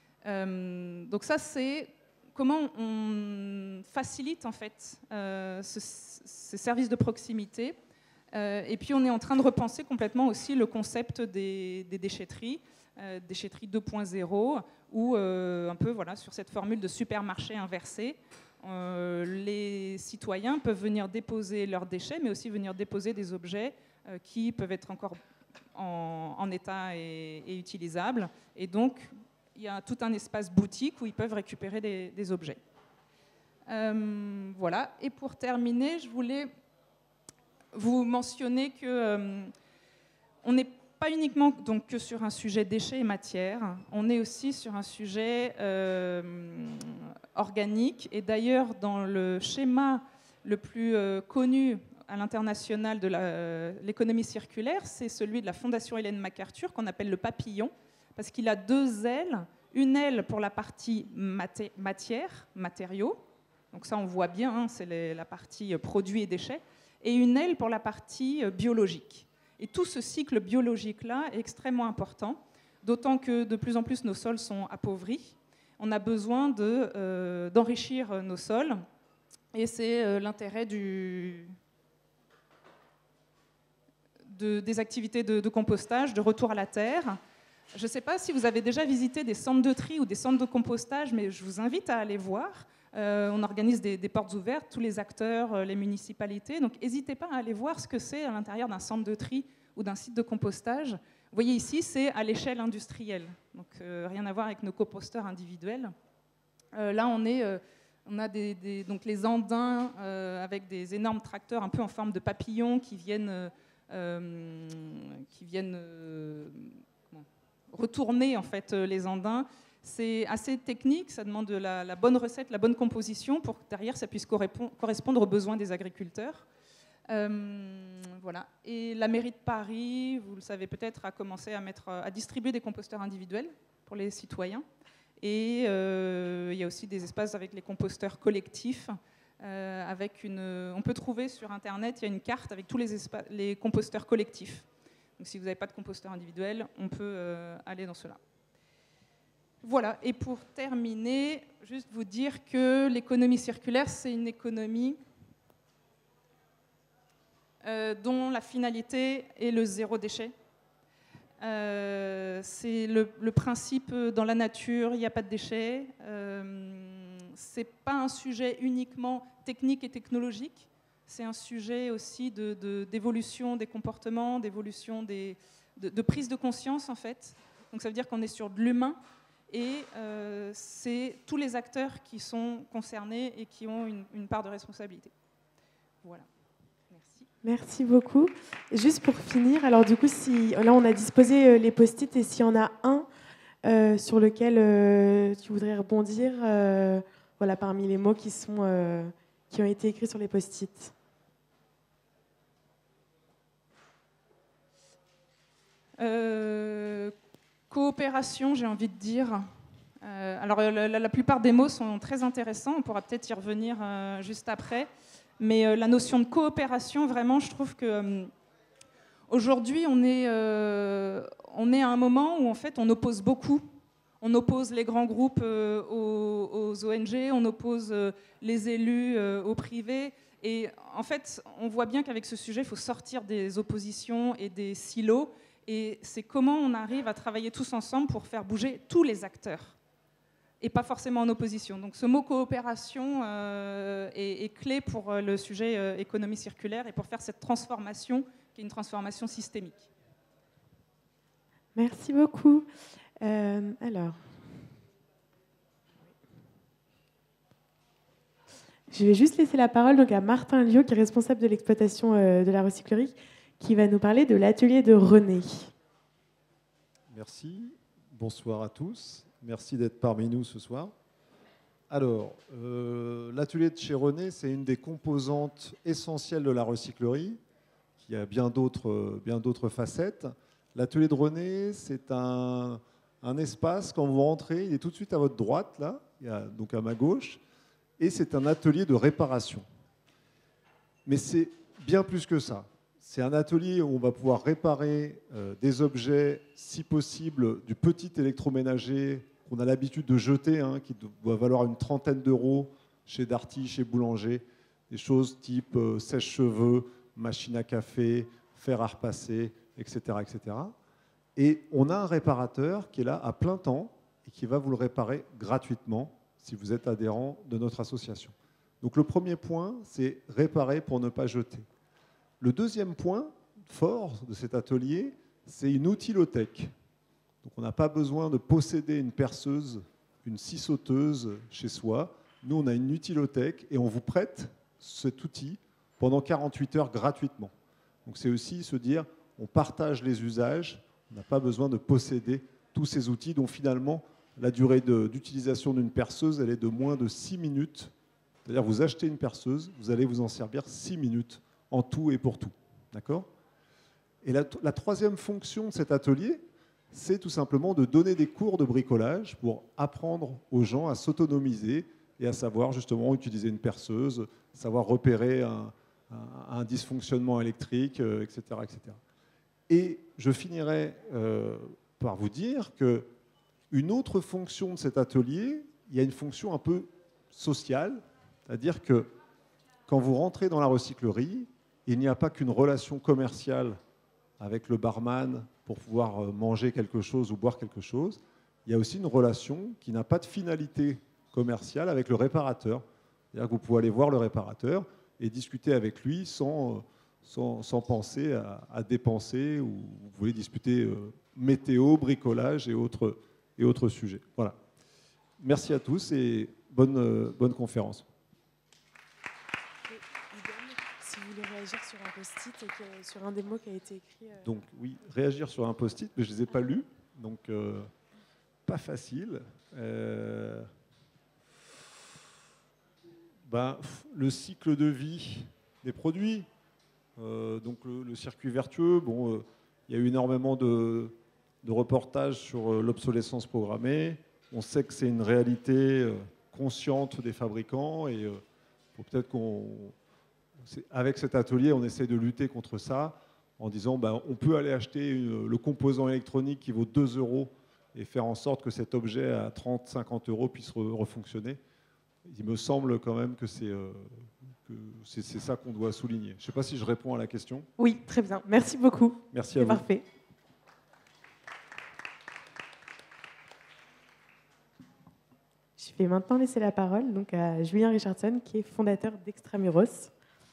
Euh, donc ça c'est comment on facilite en fait euh, ce, ces services de proximité. Euh, et puis on est en train de repenser complètement aussi le concept des, des déchetteries, euh, déchetterie deux point zéro, où euh, un peu voilà sur cette formule de supermarché inversé. Euh, les citoyens peuvent venir déposer leurs déchets, mais aussi venir déposer des objets euh, qui peuvent être encore en, en état et, et utilisables. Et donc, il y a tout un espace boutique où ils peuvent récupérer des, des objets. Euh, voilà. Et pour terminer, je voulais vous mentionner que euh, on n'est pas uniquement donc, que sur un sujet déchets et matières, on est aussi sur un sujet euh, organique. Et d'ailleurs, dans le schéma le plus euh, connu à l'international de la, euh, l'économie circulaire, c'est celui de la Fondation Ellen MacArthur, qu'on appelle le papillon, parce qu'il a deux ailes. Une aile pour la partie maté- matière, matériaux, donc ça on voit bien, hein, c'est les, la partie produits et déchets, et une aile pour la partie biologique. Et tout ce cycle biologique-là est extrêmement important, d'autant que de plus en plus nos sols sont appauvris. On a besoin de, euh, d'enrichir nos sols, et c'est euh, l'intérêt du... de, des activités de, de compostage, de retour à la terre. Je ne sais pas si vous avez déjà visité des centres de tri ou des centres de compostage, mais je vous invite à aller voir. Euh, on organise des, des portes ouvertes, tous les acteurs, euh, les municipalités. Donc n'hésitez pas à aller voir ce que c'est à l'intérieur d'un centre de tri ou d'un site de compostage. Vous voyez ici, c'est à l'échelle industrielle. Donc euh, rien à voir avec nos composteurs individuels. Euh, là, on, est, euh, on a des, des, donc les andins euh, avec des énormes tracteurs un peu en forme de papillons qui viennent, euh, qui viennent euh, retourner en fait, les andins. C'est assez technique, ça demande la, la bonne recette, la bonne composition pour que derrière ça puisse correspondre aux besoins des agriculteurs. Euh, voilà. Et la mairie de Paris, vous le savez peut-être, a commencé à, mettre, à distribuer des composteurs individuels pour les citoyens. Et euh, il y a aussi des espaces avec les composteurs collectifs. Euh, avec une, on peut trouver sur Internet, il y a une carte avec tous les, espaces, les composteurs collectifs. Donc si vous n'avez pas de composteur individuel, on peut euh, aller dans cela. Voilà, et pour terminer, juste vous dire que l'économie circulaire, c'est une économie euh, dont la finalité est le zéro déchet. Euh, c'est le, le principe dans la nature, il n'y a pas de déchets. Euh, ce n'est pas un sujet uniquement technique et technologique, c'est un sujet aussi de, de, d'évolution des comportements, d'évolution des, de, de prise de conscience en fait. Donc ça veut dire qu'on est sur de l'humain. Et euh, c'est tous les acteurs qui sont concernés et qui ont une, une part de responsabilité. Voilà. Merci. Merci beaucoup. Juste pour finir, alors du coup, si, là on a disposé les post-it et s'il y en a un euh, sur lequel euh, tu voudrais rebondir, euh, voilà, parmi les mots qui, sont, euh, qui ont été écrits sur les post-it. Euh... Coopération, j'ai envie de dire. Euh, alors, la, la plupart des mots sont très intéressants, on pourra peut-être y revenir euh, juste après. Mais euh, la notion de coopération, vraiment, je trouve que euh, aujourd'hui, on est, euh, on est à un moment où, en fait, on oppose beaucoup. On oppose les grands groupes euh, aux, aux O N G, on oppose euh, les élus euh, au privé. Et en fait, on voit bien qu'avec ce sujet, il faut sortir des oppositions et des silos. Et c'est comment on arrive à travailler tous ensemble pour faire bouger tous les acteurs, et pas forcément en opposition. Donc ce mot coopération euh, est, est clé pour le sujet euh, économie circulaire et pour faire cette transformation, qui est une transformation systémique. Merci beaucoup. Euh, alors, je vais juste laisser la parole donc, à Martin Liot, qui est responsable de l'exploitation euh, de la recyclerie, qui va nous parler de l'atelier de René. Merci. Bonsoir à tous. Merci d'être parmi nous ce soir. Alors, euh, l'atelier de chez René, c'est une des composantes essentielles de la recyclerie, qui a bien d'autres, bien d'autres facettes. L'atelier de René, c'est un, un espace, quand vous rentrez, il est tout de suite à votre droite, là, il y a, donc à ma gauche, et c'est un atelier de réparation. Mais c'est bien plus que ça. C'est un atelier où on va pouvoir réparer euh, des objets, si possible, du petit électroménager qu'on a l'habitude de jeter, hein, qui doit valoir une trentaine d'euros chez Darty, chez Boulanger, des choses type euh, sèche-cheveux, machine à café, fer à repasser, et cetera, et cetera. Et on a un réparateur qui est là à plein temps et qui va vous le réparer gratuitement si vous êtes adhérent de notre association. Donc le premier point, c'est réparer pour ne pas jeter. Le deuxième point fort de cet atelier, c'est une outilothèque. Donc on n'a pas besoin de posséder une perceuse, une scie sauteuse chez soi. Nous, on a une utilothèque et on vous prête cet outil pendant quarante-huit heures gratuitement. Donc c'est aussi se dire, on partage les usages, on n'a pas besoin de posséder tous ces outils dont finalement la durée de, d'utilisation d'une perceuse, elle est de moins de six minutes. C'est-à-dire vous achetez une perceuse, vous allez vous en servir six minutes en tout et pour tout. D'accord ? Et la, la troisième fonction de cet atelier, c'est tout simplement de donner des cours de bricolage pour apprendre aux gens à s'autonomiser et à savoir justement utiliser une perceuse, savoir repérer un, un, un dysfonctionnement électrique, euh, et cetera, et cetera. Et je finirai euh, par vous dire qu'une autre fonction de cet atelier, il y a une fonction un peu sociale, c'est-à-dire que quand vous rentrez dans la recyclerie, il n'y a pas qu'une relation commerciale avec le barman pour pouvoir manger quelque chose ou boire quelque chose. Il y a aussi une relation qui n'a pas de finalité commerciale avec le réparateur. C'est-à-dire que vous pouvez aller voir le réparateur et discuter avec lui sans, sans, sans penser à, à dépenser, ou vous pouvez discuter euh, météo, bricolage et autres, et autres sujets. Voilà. Merci à tous et bonne, euh, bonne conférence. Si vous voulez réagir sur un post-it, et que, sur un des mots qui a été écrit. Euh... Donc oui, réagir sur un post-it, mais je ne les ai pas lus, donc euh, pas facile. Euh... Ben, le cycle de vie des produits, euh, donc le, le circuit vertueux, bon, euh, il y a eu énormément de, de reportages sur euh, l'obsolescence programmée. On sait que c'est une réalité euh, consciente des fabricants et euh, faut peut-être qu'on, avec cet atelier, on essaie de lutter contre ça en disant ben, on peut aller acheter une, le composant électronique qui vaut deux euros et faire en sorte que cet objet à trente à cinquante euros puisse re, refonctionner. Il me semble quand même que c'est euh, c'est ça qu'on doit souligner. Je ne sais pas si je réponds à la question. Oui, très bien. Merci beaucoup. Merci à vous. Parfait. Je vais maintenant laisser la parole donc, à Julien Richardson, qui est fondateur d'Extramuros.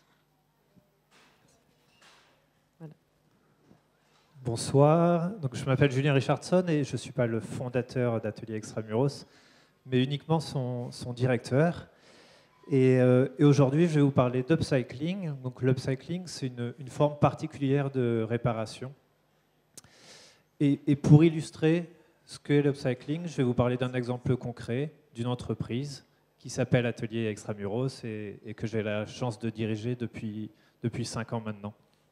Voilà. Bonsoir. Donc, je m'appelle Julien Richardson et je ne suis pas le fondateur d'Atelier Extramuros, mais uniquement son, son directeur. Et, euh, et aujourd'hui, je vais vous parler d'upcycling. Donc, l'upcycling, c'est une, une forme particulière de réparation. Et, et pour illustrer ce qu'est l'upcycling, je vais vous parler d'un exemple concret d'une entreprise qui s'appelle Atelier Extramuros et, et que j'ai la chance de diriger depuis, depuis cinq ans maintenant.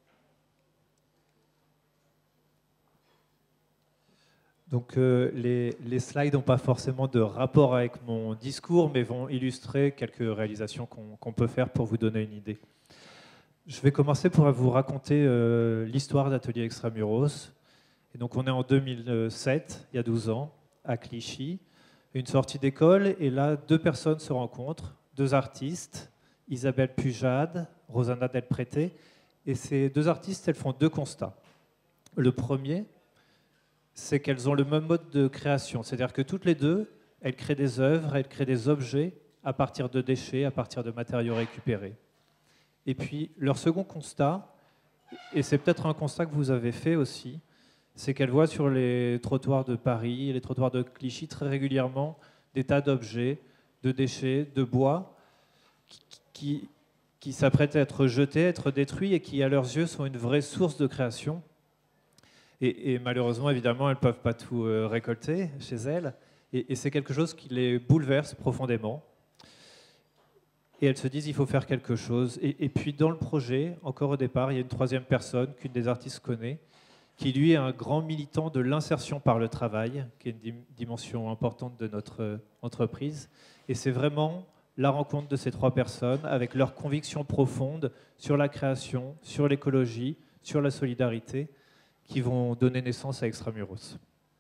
Donc euh, les, les slides n'ont pas forcément de rapport avec mon discours, mais vont illustrer quelques réalisations qu'on qu'on peut faire pour vous donner une idée. Je vais commencer pour vous raconter euh, l'histoire d'Atelier Extramuros. Et donc on est en deux mille sept, il y a douze ans, à Clichy, une sortie d'école, et là deux personnes se rencontrent, deux artistes, Isabelle Pujade, Rosanna Del Prete, et ces deux artistes, elles font deux constats. Le premier, c'est qu'elles ont le même mode de création. C'est-à-dire que toutes les deux, elles créent des œuvres, elles créent des objets à partir de déchets, à partir de matériaux récupérés. Et puis, leur second constat, et c'est peut-être un constat que vous avez fait aussi, c'est qu'elles voient sur les trottoirs de Paris et les trottoirs de Clichy très régulièrement des tas d'objets, de déchets, de bois qui, qui, qui s'apprêtent à être jetés, à être détruits et qui, à leurs yeux, sont une vraie source de création. Et, et malheureusement, évidemment, elles ne peuvent pas tout euh, récolter chez elles. Et, et c'est quelque chose qui les bouleverse profondément. Et elles se disent il faut faire quelque chose. Et, et puis dans le projet, encore au départ, il y a une troisième personne qu'une des artistes connaît, qui lui est un grand militant de l'insertion par le travail, qui est une dim- dimension importante de notre euh, entreprise. Et c'est vraiment la rencontre de ces trois personnes avec leurs convictions profondes sur la création, sur l'écologie, sur la solidarité, qui vont donner naissance à Extramuros.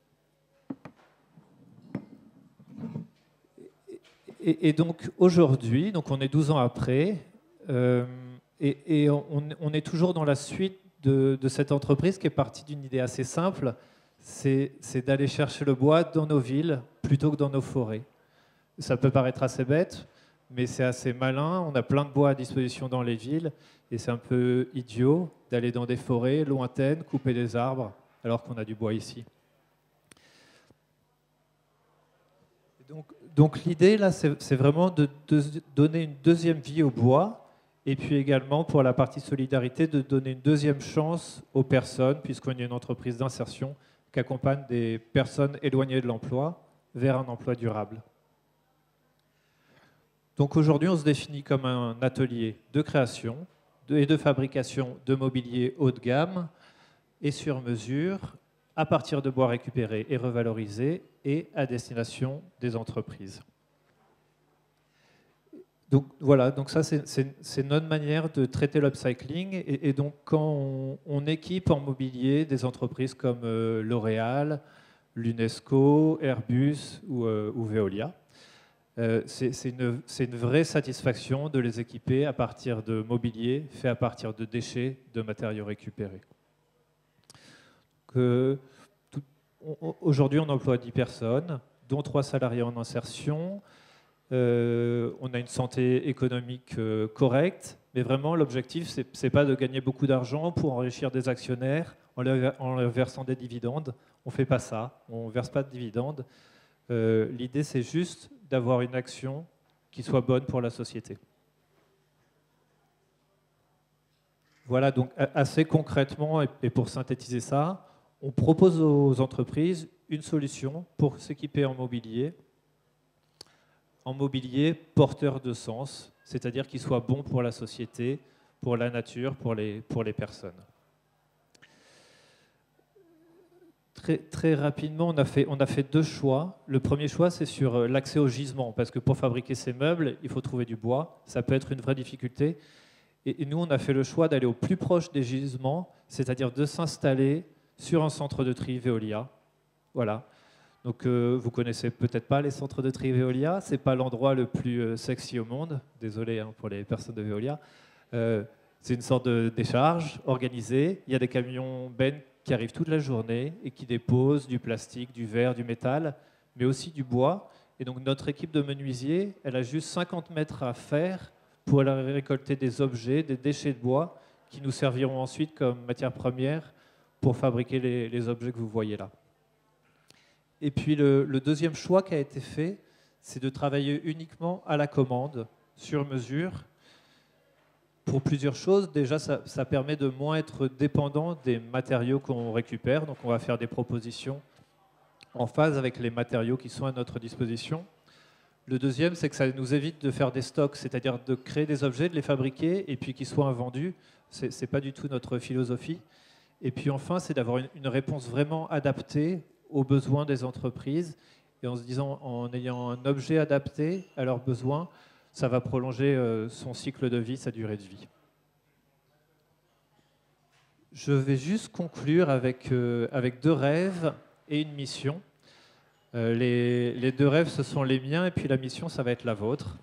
Et, et donc aujourd'hui, donc on est douze ans après, euh, et, et on, on est toujours dans la suite de, de cette entreprise qui est partie d'une idée assez simple, c'est, c'est d'aller chercher le bois dans nos villes plutôt que dans nos forêts. Ça peut paraître assez bête, mais c'est assez malin. On a plein de bois à disposition dans les villes, et c'est un peu idiot d'aller dans des forêts lointaines, couper des arbres, alors qu'on a du bois ici. Donc, donc l'idée, là, c'est, c'est vraiment de, de donner une deuxième vie au bois, et puis également, pour la partie solidarité, de donner une deuxième chance aux personnes, puisqu'on est une entreprise d'insertion qui accompagne des personnes éloignées de l'emploi vers un emploi durable. Donc aujourd'hui, on se définit comme un atelier de création et de fabrication de mobilier haut de gamme et sur mesure, à partir de bois récupérés et revalorisés et à destination des entreprises. Donc voilà, donc ça c'est, c'est, c'est notre manière de traiter l'upcycling, et, et donc quand on, on équipe en mobilier des entreprises comme euh, L'Oréal, l'UNESCO, Airbus ou, euh, ou Veolia, euh, c'est, c'est, une, c'est une vraie satisfaction de les équiper à partir de mobilier fait à partir de déchets, de matériaux récupérés. euh, tout, on, aujourd'hui, on emploie dix personnes, dont trois salariés en insertion. Euh, on a une santé économique euh, correcte, mais vraiment, l'objectif, ce n'est pas de gagner beaucoup d'argent pour enrichir des actionnaires en leur, en leur versant des dividendes. On ne fait pas ça, on ne verse pas de dividendes. Euh, l'idée, c'est juste d'avoir une action qui soit bonne pour la société. Voilà, donc assez concrètement, et pour synthétiser ça, on propose aux entreprises une solution pour s'équiper en mobilier, en mobilier porteur de sens, c'est-à-dire qu'il soit bon pour la société, pour la nature, pour les, pour les personnes. Très, très rapidement, on a, fait, on a fait deux choix. Le premier choix, c'est sur l'accès au gisement, parce que pour fabriquer ces meubles, il faut trouver du bois. Ça peut être une vraie difficulté. Et, et nous, on a fait le choix d'aller au plus proche des gisements, c'est-à-dire de s'installer sur un centre de tri Veolia. Voilà. Donc, euh, vous connaissez peut-être pas les centres de tri Veolia. C'est pas l'endroit le plus euh, sexy au monde. Désolé hein, pour les personnes de Veolia. Euh, c'est une sorte de décharge organisée. Il y a des camions bennes qui arrivent toute la journée et qui déposent du plastique, du verre, du métal, mais aussi du bois. Et donc notre équipe de menuisiers, elle a juste cinquante mètres à faire pour aller récolter des objets, des déchets de bois, qui nous serviront ensuite comme matière première pour fabriquer les, les objets que vous voyez là. Et puis le, le deuxième choix qui a été fait, c'est de travailler uniquement à la commande, sur mesure, pour plusieurs choses. Déjà, ça, ça permet de moins être dépendant des matériaux qu'on récupère. Donc, on va faire des propositions en phase avec les matériaux qui sont à notre disposition. Le deuxième, c'est que ça nous évite de faire des stocks, c'est-à-dire de créer des objets, de les fabriquer et puis qu'ils soient invendus. Ce n'est pas du tout notre philosophie. Et puis enfin, c'est d'avoir une, une réponse vraiment adaptée aux besoins des entreprises et en se disant, en ayant un objet adapté à leurs besoins, ça va prolonger son cycle de vie, sa durée de vie. Je vais juste conclure avec, euh, avec deux rêves et une mission. Euh, les, les deux rêves, ce sont les miens, et puis la mission, ça va être la vôtre.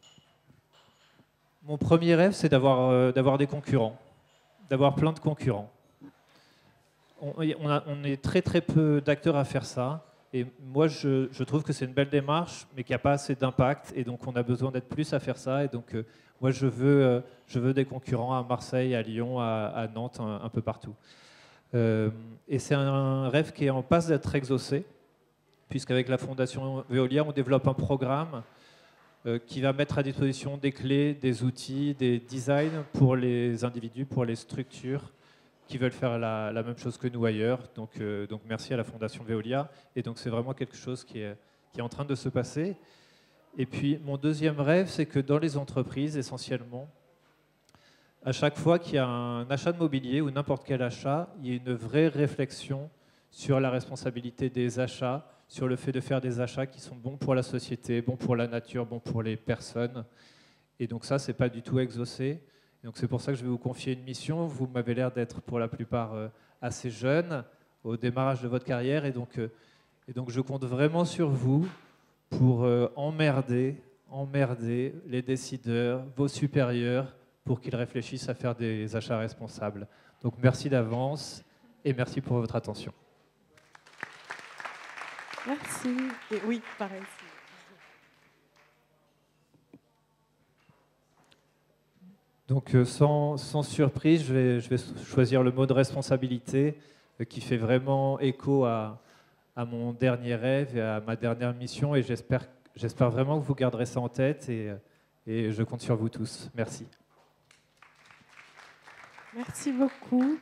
Mon premier rêve, c'est d'avoir euh, d'avoir des concurrents, d'avoir plein de concurrents. On, on, a, on est très très peu d'acteurs à faire ça. Et moi, je, je trouve que c'est une belle démarche, mais qu'il n'y a pas assez d'impact. Et donc, on a besoin d'être plus à faire ça. Et donc, euh, moi, je veux, euh, je veux des concurrents à Marseille, à Lyon, à, à Nantes, un, un peu partout. Euh, et c'est un rêve qui est en passe d'être exaucé, puisqu'avec la Fondation Veolia, on développe un programme euh, qui va mettre à disposition des clés, des outils, des designs pour les individus, pour les structures qui veulent faire la, la même chose que nous ailleurs. Donc, euh, donc merci à la Fondation Veolia. Et donc c'est vraiment quelque chose qui est, qui est en train de se passer. Et puis mon deuxième rêve, c'est que dans les entreprises, essentiellement, à chaque fois qu'il y a un achat de mobilier ou n'importe quel achat, il y a une vraie réflexion sur la responsabilité des achats, sur le fait de faire des achats qui sont bons pour la société, bons pour la nature, bons pour les personnes. Et donc ça, c'est pas du tout exaucé. Donc c'est pour ça que je vais vous confier une mission. Vous m'avez l'air d'être pour la plupart euh, assez jeune au démarrage de votre carrière, et donc, euh, et donc je compte vraiment sur vous pour euh, emmerder, emmerder les décideurs, vos supérieurs, pour qu'ils réfléchissent à faire des achats responsables. Donc merci d'avance et merci pour votre attention. Merci. Et oui, pareil. Donc euh, sans, sans surprise, je vais, je vais choisir le mot de responsabilité euh, qui fait vraiment écho à, à mon dernier rêve et à ma dernière mission, et j'espère, j'espère vraiment que vous garderez ça en tête, et, et je compte sur vous tous. Merci. Merci beaucoup.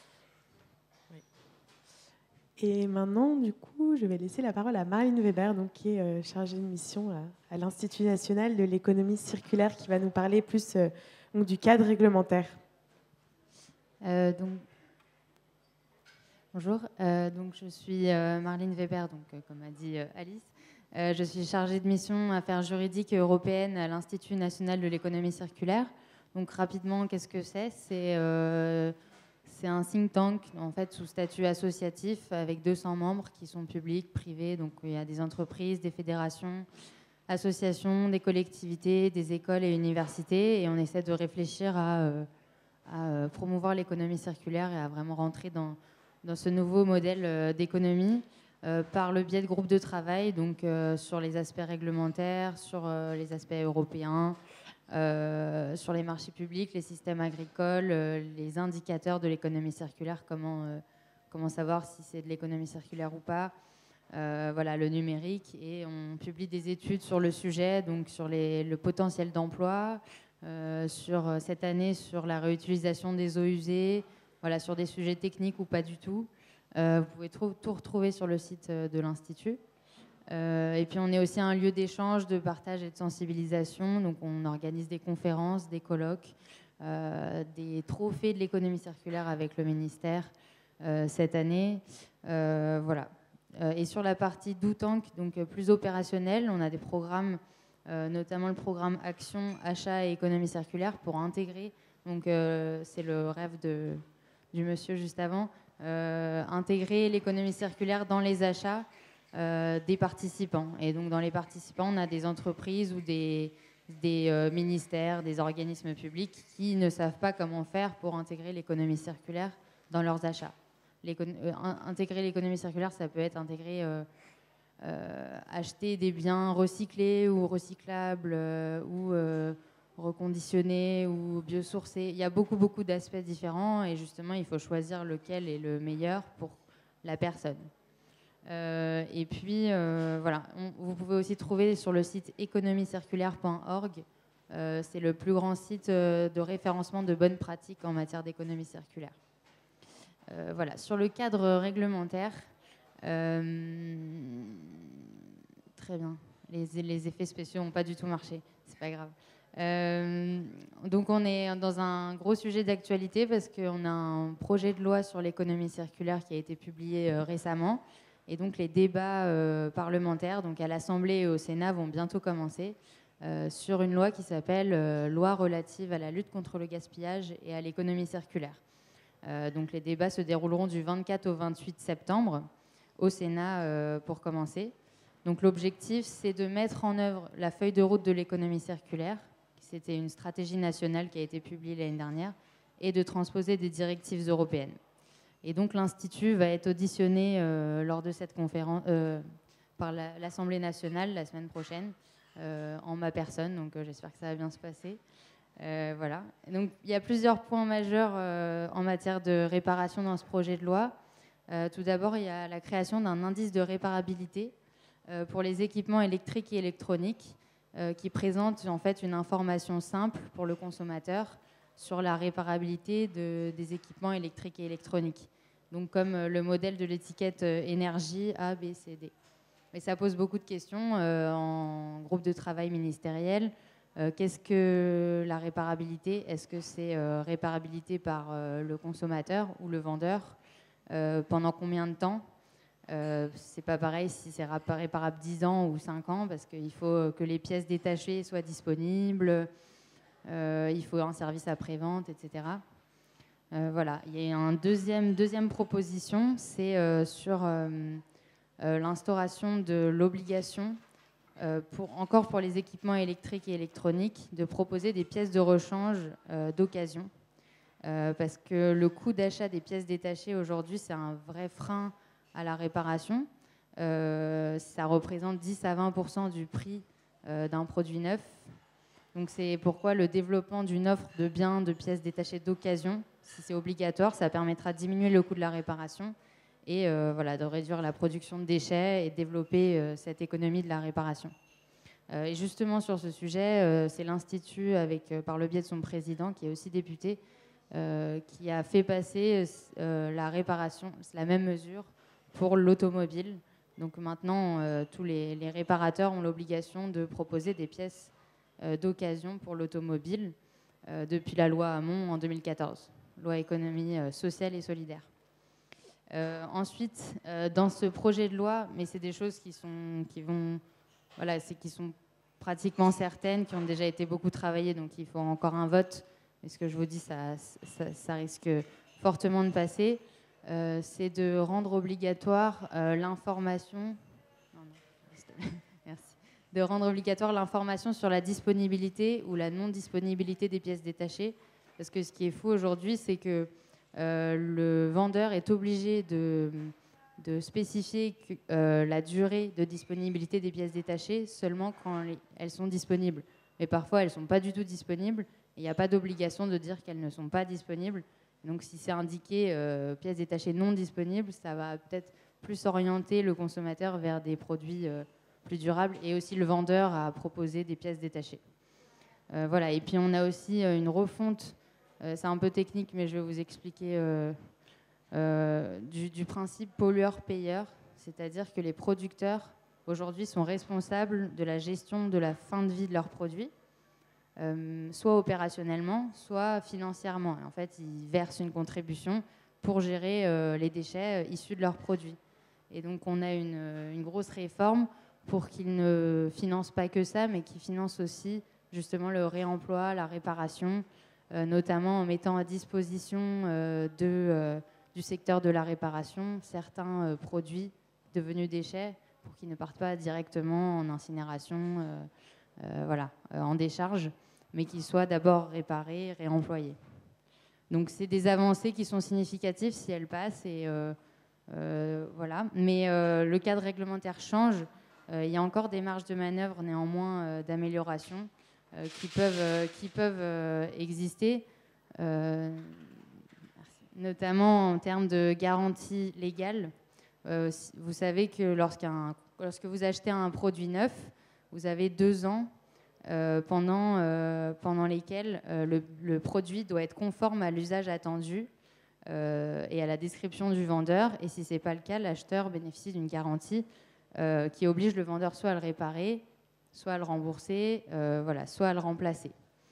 Et maintenant, du coup, je vais laisser la parole à Marlene Weber, donc, qui est euh, chargée de mission à, à l'Institut national de l'économie circulaire, qui va nous parler plus euh, donc, du cadre réglementaire. Euh, donc, bonjour, euh, donc, je suis euh, Marlene Weber, donc, euh, comme a dit euh, Alice. Euh, je suis chargée de mission affaires juridiques et européennes à l'Institut national de l'économie circulaire. Donc rapidement, qu'est-ce que c'est ? C'est euh, c'est un think tank en fait, sous statut associatif avec deux cents membres qui sont publics, privés. Donc il y a des entreprises, des fédérations, associations, des collectivités, des écoles et universités. Et on essaie de réfléchir à, euh, à promouvoir l'économie circulaire et à vraiment rentrer dans, dans ce nouveau modèle euh, d'économie euh, par le biais de groupes de travail, donc euh, sur les aspects réglementaires, sur euh, les aspects européens, euh, sur les marchés publics, les systèmes agricoles, euh, les indicateurs de l'économie circulaire, comment, euh, comment savoir si c'est de l'économie circulaire ou pas. Euh, voilà, le numérique, et on publie des études sur le sujet, donc sur les, le potentiel d'emploi, euh, sur cette année sur la réutilisation des eaux usées, voilà, sur des sujets techniques ou pas du tout. Euh, vous pouvez tout, tout retrouver sur le site de l'Institut. Euh, et puis on est aussi un lieu d'échange, de partage et de sensibilisation, donc on organise des conférences, des colloques, euh, des trophées de l'économie circulaire avec le ministère euh, cette année. Euh, voilà. Et sur la partie do-tank, donc plus opérationnelle, on a des programmes, euh, notamment le programme Action, Achat et Économie circulaire pour intégrer, donc euh, c'est le rêve de, du monsieur juste avant, euh, intégrer l'économie circulaire dans les achats euh, des participants. Et donc dans les participants, on a des entreprises ou des, des euh, ministères, des organismes publics qui ne savent pas comment faire pour intégrer l'économie circulaire dans leurs achats. Euh, intégrer l'économie circulaire, ça peut être intégrer, euh, euh, acheter des biens recyclés ou recyclables euh, ou euh, reconditionnés ou biosourcés. Il y a beaucoup, beaucoup d'aspects différents et justement, il faut choisir lequel est le meilleur pour la personne. Euh, et puis, euh, voilà, on, vous pouvez aussi trouver sur le site économie circulaire point org. Euh, c'est le plus grand site euh, de référencement de bonnes pratiques en matière d'économie circulaire. Euh, voilà, sur le cadre réglementaire, euh, très bien, les, les effets spéciaux n'ont pas du tout marché, c'est pas grave. Euh, donc on est dans un gros sujet d'actualité parce qu'on a un projet de loi sur l'économie circulaire qui a été publié euh, récemment, et donc les débats euh, parlementaires, donc à l'Assemblée et au Sénat, vont bientôt commencer euh, sur une loi qui s'appelle euh, Loi relative à la lutte contre le gaspillage et à l'économie circulaire. Euh, donc les débats se dérouleront du vingt-quatre au vingt-huit septembre au Sénat euh, pour commencer. Donc l'objectif, c'est de mettre en œuvre la feuille de route de l'économie circulaire. C'était une stratégie nationale qui a été publiée l'année dernière, et de transposer des directives européennes. Et donc l'Institut va être auditionné euh, lors de cette conférence euh, par la, l'Assemblée nationale la semaine prochaine, euh, en ma personne, donc euh, j'espère que ça va bien se passer. Euh, voilà. Donc, il y a plusieurs points majeurs euh, en matière de réparation dans ce projet de loi. Euh, tout d'abord, il y a la création d'un indice de réparabilité euh, pour les équipements électriques et électroniques euh, qui présente en fait une information simple pour le consommateur sur la réparabilité de, des équipements électriques et électroniques. Donc, comme euh, le modèle de l'étiquette euh, énergie A, B, C, D. Mais ça pose beaucoup de questions euh, en groupe de travail ministériel. Euh, qu'est-ce que la réparabilité ? Est-ce que c'est euh, réparabilité par euh, le consommateur ou le vendeur ? euh, Pendant combien de temps ? euh, C'est pas pareil si c'est réparable dix ans ou cinq ans, parce qu'il faut que les pièces détachées soient disponibles, euh, il faut un service après-vente, et cetera. Euh, voilà. Il y a une deuxième, deuxième proposition, c'est euh, sur euh, euh, l'instauration de l'obligation Euh, pour, encore pour les équipements électriques et électroniques, de proposer des pièces de rechange euh, d'occasion. Euh, parce que le coût d'achat des pièces détachées aujourd'hui, c'est un vrai frein à la réparation. Euh, ça représente dix à vingt pour cent du prix euh, d'un produit neuf. Donc c'est pourquoi le développement d'une offre de biens, de pièces détachées d'occasion, si c'est obligatoire, ça permettra de diminuer le coût de la réparation et euh, voilà, de réduire la production de déchets et développer euh, cette économie de la réparation. Euh, et justement sur ce sujet, euh, c'est l'Institut, avec, euh, par le biais de son président, qui est aussi député, euh, qui a fait passer euh, la réparation, c'est la même mesure, pour l'automobile. Donc maintenant, euh, tous les, les réparateurs ont l'obligation de proposer des pièces euh, d'occasion pour l'automobile euh, depuis la loi Hamon en deux mille quatorze, loi économie euh, sociale et solidaire. Euh, ensuite, euh, dans ce projet de loi, mais c'est des choses qui sont, qui vont, voilà, c'est qui sont pratiquement certaines, qui ont déjà été beaucoup travaillées, donc il faut encore un vote. Et ce que je vous dis, ça, ça, ça risque fortement de passer. Euh, c'est de rendre obligatoire euh, l'information. Non, non, merci. De rendre obligatoire l'information sur la disponibilité ou la non-disponibilité des pièces détachées, parce que ce qui est fou aujourd'hui, c'est que euh, le vendeur est obligé de, de spécifier que, euh, la durée de disponibilité des pièces détachées seulement quand les, elles sont disponibles. Mais parfois, elles ne sont pas du tout disponibles. Il n'y a pas d'obligation de dire qu'elles ne sont pas disponibles. Donc, si c'est indiqué euh, pièces détachées non disponibles, ça va peut-être plus orienter le consommateur vers des produits euh, plus durables et aussi le vendeur à proposer des pièces détachées. Euh, voilà. Et puis, on a aussi euh, une refonte, euh, c'est un peu technique, mais je vais vous expliquer, euh, euh, du, du principe pollueur-payeur, c'est-à-dire que les producteurs, aujourd'hui, sont responsables de la gestion de la fin de vie de leurs produits, euh, soit opérationnellement, soit financièrement. En fait, ils versent une contribution pour gérer euh, les déchets euh, issus de leurs produits. Et donc, on a une, une grosse réforme pour qu'ils ne financent pas que ça, mais qu'ils financent aussi justement le réemploi, la réparation, euh, notamment en mettant à disposition euh, de, euh, du secteur de la réparation certains euh, produits devenus déchets pour qu'ils ne partent pas directement en incinération, euh, euh, voilà, euh, en décharge, mais qu'ils soient d'abord réparés, réemployés. Donc c'est des avancées qui sont significatives si elles passent, et euh, euh, voilà. Mais euh, le cadre réglementaire change. Euh, il y a encore des marges de manœuvre néanmoins euh, d'amélioration euh, qui peuvent, euh, qui peuvent euh, exister, euh, notamment en termes de garantie légale. Euh, vous savez que lorsqu'un, lorsque vous achetez un produit neuf, vous avez deux ans euh, pendant, euh, pendant lesquels euh, le, le produit doit être conforme à l'usage attendu euh, et à la description du vendeur. Et si ce n'est pas le cas, l'acheteur bénéficie d'une garantie euh, qui oblige le vendeur soit à le réparer, soit à le rembourser, euh, voilà, soit à le remplacer.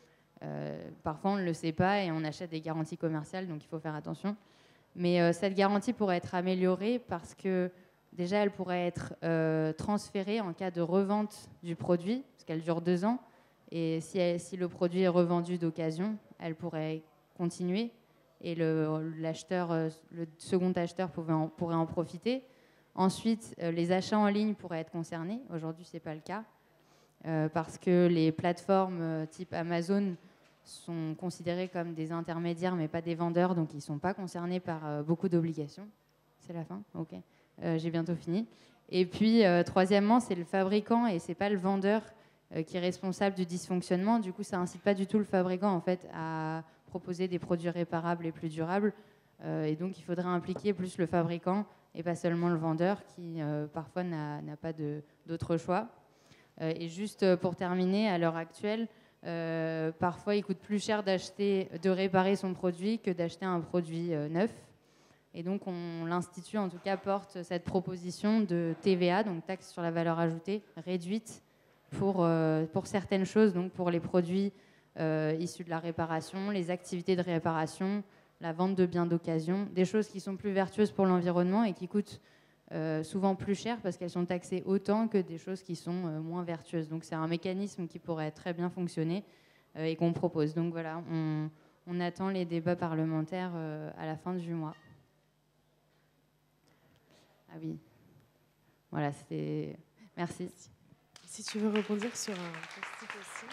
Euh, parfois, on ne le sait pas et on achète des garanties commerciales, donc il faut faire attention. Mais euh, cette garantie pourrait être améliorée parce que déjà, elle pourrait être euh, transférée en cas de revente du produit, parce qu'elle dure deux ans. Et si, elle, si le produit est revendu d'occasion, elle pourrait continuer. Et le, l'acheteur, le second acheteur pouvait en, pourrait en profiter. Ensuite, euh, les achats en ligne pourraient être concernés. Aujourd'hui, ce n'est pas le cas. Euh, parce que les plateformes euh, type Amazon sont considérés comme des intermédiaires, mais pas des vendeurs, donc ils ne sont pas concernés par euh, beaucoup d'obligations. C'est la fin ? Ok. Euh, j'ai bientôt fini. Et puis, euh, troisièmement, c'est le fabricant et ce n'est pas le vendeur euh, qui est responsable du dysfonctionnement. Du coup, ça n'incite pas du tout le fabricant en fait, à proposer des produits réparables et plus durables. Euh, et donc, il faudrait impliquer plus le fabricant et pas seulement le vendeur qui, euh, parfois, n'a, n'a pas de, d'autre choix. Euh, et juste pour terminer, à l'heure actuelle, Euh, parfois, il coûte plus cher d'acheter, de réparer son produit que d'acheter un produit euh, neuf. Et donc, on, l'Institut, en tout cas, porte cette proposition de T V A, donc taxe sur la valeur ajoutée, réduite pour, euh, pour certaines choses, donc pour les produits euh, issus de la réparation, les activités de réparation, la vente de biens d'occasion, des choses qui sont plus vertueuses pour l'environnement et qui coûtent Euh, souvent plus cher parce qu'elles sont taxées autant que des choses qui sont euh, moins vertueuses. Donc c'est un mécanisme qui pourrait très bien fonctionner euh, et qu'on propose. Donc voilà, on, on attend les débats parlementaires euh, à la fin du mois. Ah oui, voilà, c'était... Merci. Si tu veux rebondir sur un post-it aussi.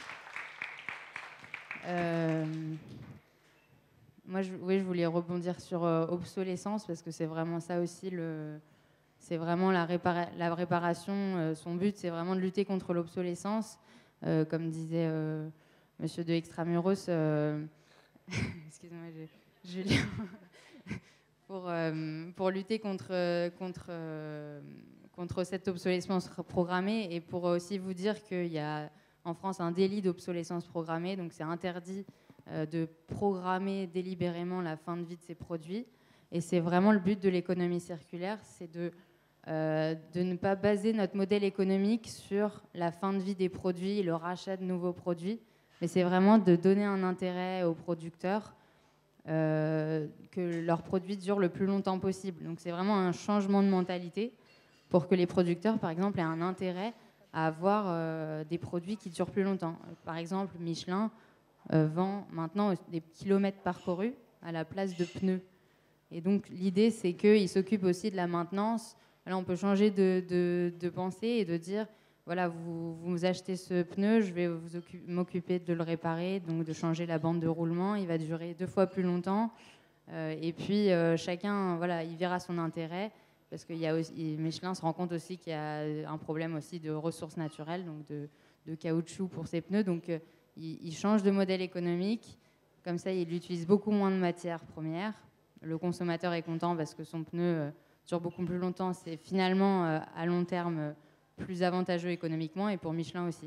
Euh, moi, je, oui, je voulais rebondir sur euh, obsolescence parce que c'est vraiment ça aussi le... C'est vraiment la, répara- la réparation. Euh, son but, c'est vraiment de lutter contre l'obsolescence. Euh, comme disait euh, Monsieur de Extramuros, euh, excusez-moi, Julien, pour, euh, pour lutter contre, contre, euh, contre cette obsolescence programmée et pour aussi vous dire qu'il y a en France un délit d'obsolescence programmée. Donc, c'est interdit euh, de programmer délibérément la fin de vie de ces produits. Et c'est vraiment le but de l'économie circulaire, c'est de Euh, de ne pas baser notre modèle économique sur la fin de vie des produits et le rachat de nouveaux produits, mais c'est vraiment de donner un intérêt aux producteurs euh, que leurs produits durent le plus longtemps possible. Donc c'est vraiment un changement de mentalité pour que les producteurs, par exemple, aient un intérêt à avoir euh, des produits qui durent plus longtemps. Par exemple, Michelin euh, vend maintenant des kilomètres parcourus à la place de pneus. Et donc l'idée, c'est qu'ils s'occupent aussi de la maintenance. Là, on peut changer de, de, de pensée et de dire, voilà, vous, vous achetez ce pneu, je vais vous occuper, m'occuper de le réparer, donc de changer la bande de roulement. Il va durer deux fois plus longtemps. Euh, et puis, euh, chacun, voilà, il verra son intérêt, parce que y a aussi, Michelin se rend compte aussi qu'il y a un problème aussi de ressources naturelles, donc de, de caoutchouc pour ses pneus. Donc, euh, il, il change de modèle économique. Comme ça, il utilise beaucoup moins de matières premières. Le consommateur est content parce que son pneu euh, dure beaucoup plus longtemps. C'est finalement, euh, à long terme, euh, plus avantageux économiquement, et pour Michelin aussi.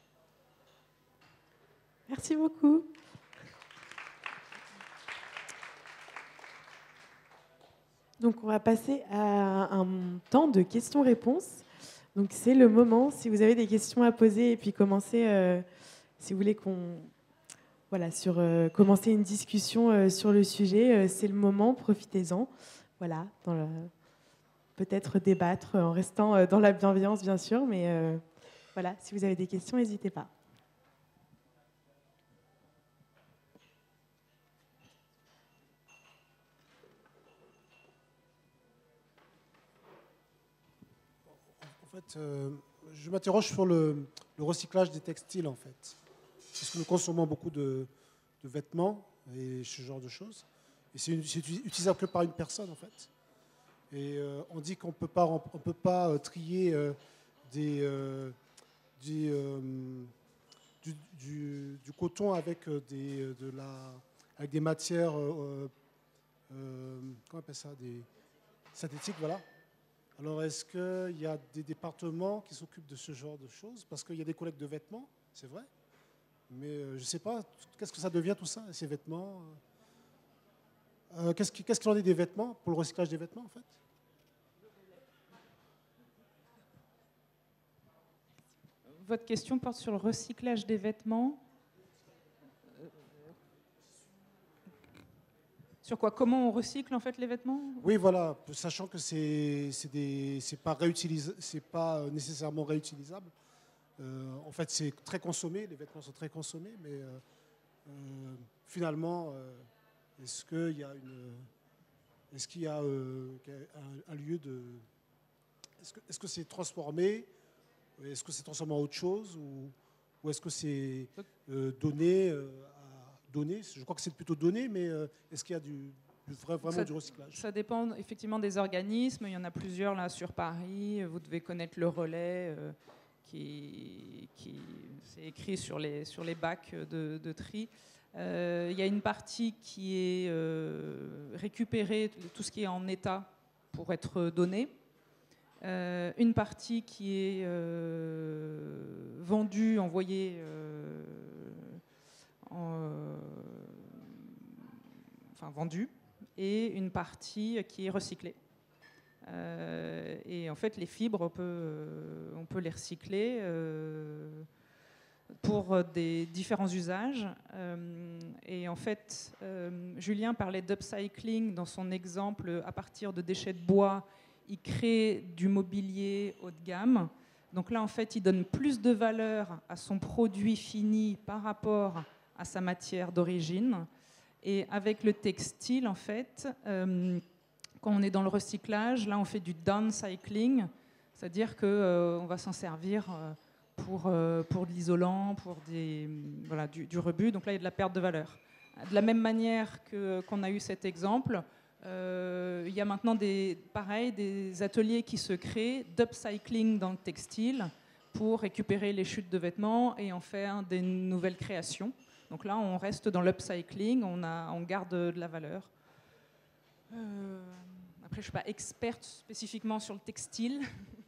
Merci beaucoup. Donc, on va passer à un temps de questions-réponses. Donc, c'est le moment, si vous avez des questions à poser, et puis commencer, euh, si vous voulez qu'on... Voilà, sur euh, commencer une discussion euh, sur le sujet, euh, c'est le moment, profitez-en. Voilà, dans le... peut-être débattre en restant euh, dans la bienveillance, bien sûr, mais euh, voilà, si vous avez des questions, n'hésitez pas. En fait, euh, je m'interroge sur le, le recyclage des textiles, en fait. Parce que nous consommons beaucoup de, de vêtements et ce genre de choses. Et c'est utilisable que par une personne, en fait. Et euh, on dit qu'on ne peut pas, on peut pas euh, trier euh, des, euh, des, euh, du, du, du coton avec, euh, des, de la, avec des matières, euh, euh, comment on appelle ça, des synthétiques, voilà. Alors, est-ce qu'il y a des départements qui s'occupent de ce genre de choses? Parce qu'il y a des collectes de vêtements, c'est vrai. Mais euh, je ne sais pas, qu'est-ce que ça devient tout ça, ces vêtements euh, Qu'est-ce qu'il qu'est-ce qu'il en est des vêtements, pour le recyclage des vêtements, en fait? Votre question porte sur le recyclage des vêtements. Sur quoi? Comment on recycle, en fait, les vêtements? Oui, voilà, sachant que c'est c'est pas, c'est pas nécessairement réutilisable. Euh, en fait, c'est très consommé, les vêtements sont très consommés, mais euh, euh, finalement, euh, est-ce qu'il y a, une, est-ce qu'il y a euh, un, un lieu de... Est-ce que est-ce que c'est transformé? Est-ce que c'est transformé en autre chose? Ou, ou est-ce que c'est euh, donné, euh, à donner? Je crois que c'est plutôt donné, mais euh, est-ce qu'il y a du, du vrai, vraiment ça, du recyclage? Ça dépend effectivement des organismes. Il y en a plusieurs là sur Paris. Vous devez connaître le Relais. Euh, qui, qui c'est écrit sur les, sur les bacs de, de tri. Euh, il y a une partie qui est euh, récupérée, tout ce qui est en état pour être donné. Euh, une partie qui est euh, vendue, envoyée euh, en, euh, enfin vendue, et une partie qui est recyclée. Euh, et en fait, les fibres, on peut, euh, on peut les recycler euh, pour des différents usages. Euh, et en fait, euh, Julien parlait d'upcycling dans son exemple. À partir de déchets de bois, il crée du mobilier haut de gamme. Donc là, en fait, il donne plus de valeur à son produit fini par rapport à sa matière d'origine. Et avec le textile, en fait... Euh, quand on est dans le recyclage, là on fait du downcycling, c'est-à-dire qu'on euh, va s'en servir euh, pour, euh, pour de l'isolant, pour des, voilà, du, du rebut, donc là il y a de la perte de valeur. De la même manière que, qu'on a eu cet exemple, euh, il y a maintenant des, pareil, des ateliers qui se créent d'upcycling dans le textile pour récupérer les chutes de vêtements et en faire des nouvelles créations. Donc là on reste dans l'upcycling, on, a, on garde de la valeur. Euh, après, je ne suis pas experte spécifiquement sur le textile.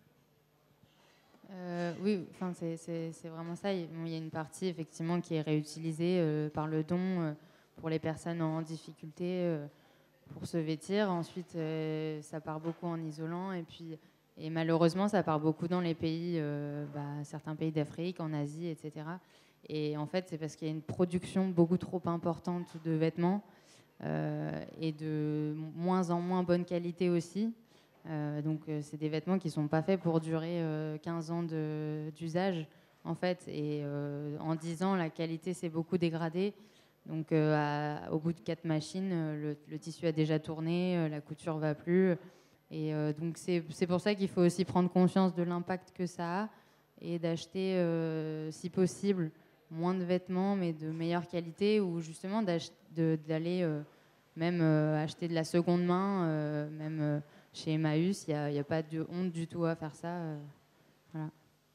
Euh, oui, enfin, c'est, c'est, c'est vraiment ça. Il y a une partie effectivement qui est réutilisée euh, par le don euh, pour les personnes en difficulté euh, pour se vêtir. Ensuite, euh, ça part beaucoup en isolant. Et, puis, et malheureusement, ça part beaucoup dans les pays, euh, bah, certains pays d'Afrique, en Asie, et cetera. Et en fait, c'est parce qu'il y a une production beaucoup trop importante de vêtements. Euh, et de moins en moins bonne qualité aussi. Euh, donc euh, c'est des vêtements qui ne sont pas faits pour durer euh, quinze ans de, d'usage en fait. Et euh, en dix ans, la qualité s'est beaucoup dégradée. Donc euh, à, au bout de quatre machines, le, le tissu a déjà tourné, euh, la couture ne va plus. Et euh, donc c'est, c'est pour ça qu'il faut aussi prendre conscience de l'impact que ça a et d'acheter, euh, si possible, moins de vêtements, mais de meilleure qualité, ou justement de, d'aller euh, même euh, acheter de la seconde main, euh, même euh, chez Emmaüs, il n'y a, a pas de honte du tout à faire ça. Euh, voilà.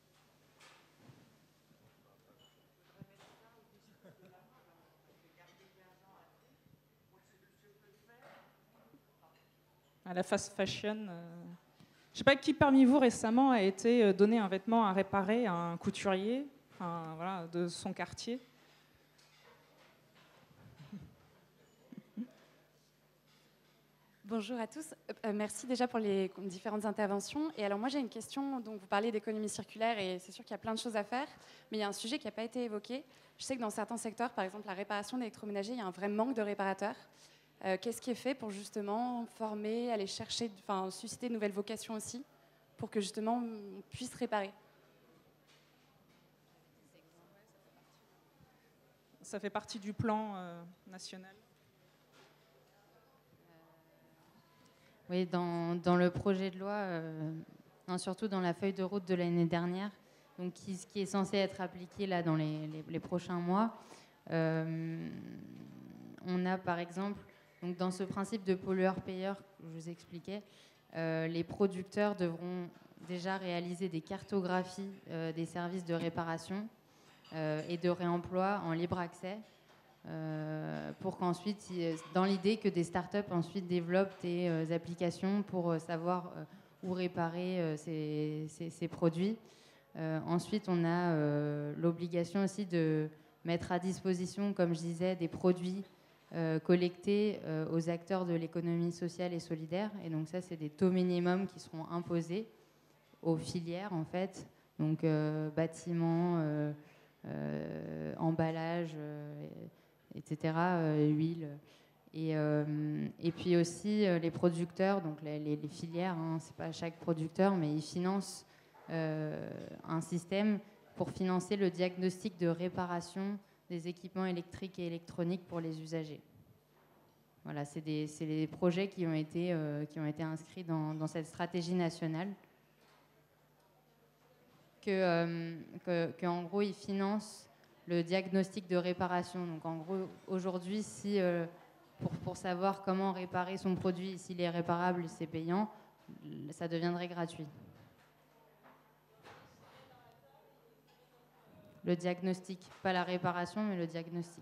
À la fast fashion. Euh... Je ne sais pas qui parmi vous récemment a été donné un vêtement à réparer à un couturier, enfin, voilà, de son quartier. Bonjour à tous. Euh, merci déjà pour les différentes interventions. Et alors moi j'ai une question. Donc vous parlez d'économie circulaire et c'est sûr qu'il y a plein de choses à faire, mais il y a un sujet qui n'a pas été évoqué. Je sais que dans certains secteurs, par exemple la réparation d'électroménager, il y a un vrai manque de réparateurs. Euh, qu'est-ce qui est fait pour justement former, aller chercher, enfin susciter de nouvelles vocations aussi, pour que justement on puisse réparer? Ça fait partie du plan euh, national. Oui, dans, dans le projet de loi, euh, non, surtout dans la feuille de route de l'année dernière, donc qui, qui est censé être appliqué là dans les, les, les prochains mois, euh, on a par exemple, donc dans ce principe de pollueur-payeur que je vous expliquais, euh, les producteurs devront déjà réaliser des cartographies euh, des services de réparation euh, et de réemploi en libre accès. Euh, pour qu'ensuite, dans l'idée que des startups ensuite développent des euh, applications pour euh, savoir euh, où réparer euh, ces, ces, ces produits. Euh, ensuite, on a euh, l'obligation aussi de mettre à disposition, comme je disais, des produits euh, collectés euh, aux acteurs de l'économie sociale et solidaire. Et donc ça, c'est des taux minimums qui seront imposés aux filières, en fait. Donc euh, bâtiments, euh, euh, emballage, euh, et cetera, euh, huile. Et, euh, et puis aussi euh, les producteurs, donc les, les, les filières, hein, c'est pas chaque producteur, mais ils financent euh, un système pour financer le diagnostic de réparation des équipements électriques et électroniques pour les usagers. Voilà, c'est des, c'est des projets qui ont été, euh, qui ont été inscrits dans, dans cette stratégie nationale. Que, euh, que, que en gros, ils financent le diagnostic de réparation. Donc en gros, aujourd'hui, si, euh, pour, pour savoir comment réparer son produit, s'il est réparable, c'est payant, ça deviendrait gratuit. Le diagnostic, pas la réparation, mais le diagnostic.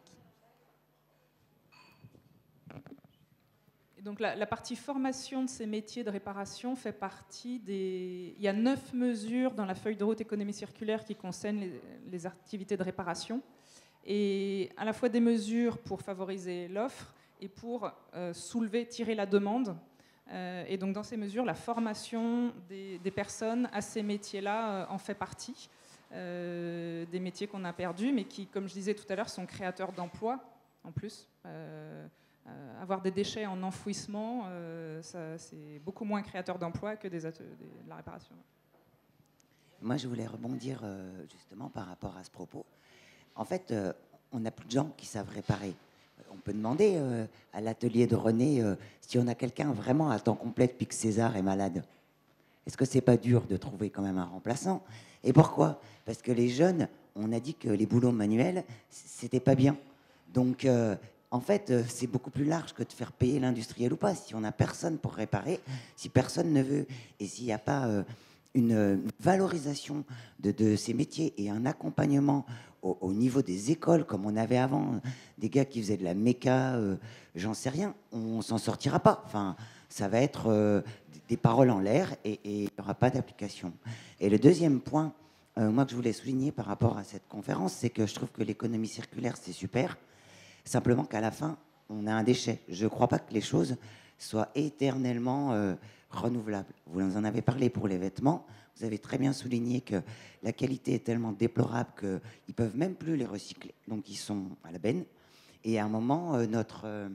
Et donc la, la partie formation de ces métiers de réparation fait partie des... Il y a neuf mesures dans la feuille de route économie circulaire qui concernent les, les activités de réparation. Et à la fois des mesures pour favoriser l'offre et pour euh, soulever, tirer la demande. Euh, et donc dans ces mesures, la formation des, des personnes à ces métiers-là euh, en fait partie. Euh, des métiers qu'on a perdus, mais qui, comme je disais tout à l'heure, sont créateurs d'emplois en plus. Euh, euh, avoir des déchets en enfouissement, euh, ça, c'est beaucoup moins créateur d'emplois que des, des, de la réparation. Moi, je voulais rebondir euh, justement par rapport à ce propos. En fait, euh, on n'a plus de gens qui savent réparer. On peut demander euh, à l'atelier de René euh, si on a quelqu'un vraiment à temps complet depuis que César est malade. Est-ce que c'est pas dur de trouver quand même un remplaçant? Et pourquoi? Parce que les jeunes, on a dit que les boulots manuels, c'était pas bien. Donc, euh, en fait, euh, c'est beaucoup plus large que de faire payer l'industriel ou pas. Si on n'a personne pour réparer, si personne ne veut, et s'il n'y a pas euh, une, une valorisation de, de ces métiers et un accompagnement au, au niveau des écoles, comme on avait avant, des gars qui faisaient de la méca, euh, j'en sais rien, on s'en sortira pas. Enfin, ça va être euh, des paroles en l'air et il n'y aura pas d'application. Et le deuxième point, euh, moi, que je voulais souligner par rapport à cette conférence, c'est que je trouve que l'économie circulaire, c'est super, simplement qu'à la fin, on a un déchet. Je ne crois pas que les choses soient éternellement euh, renouvelables. Vous en avez parlé pour les vêtements, vous avez très bien souligné que la qualité est tellement déplorable qu'ils ne peuvent même plus les recycler, donc ils sont à la benne. Et à un moment, euh, notre... Euh,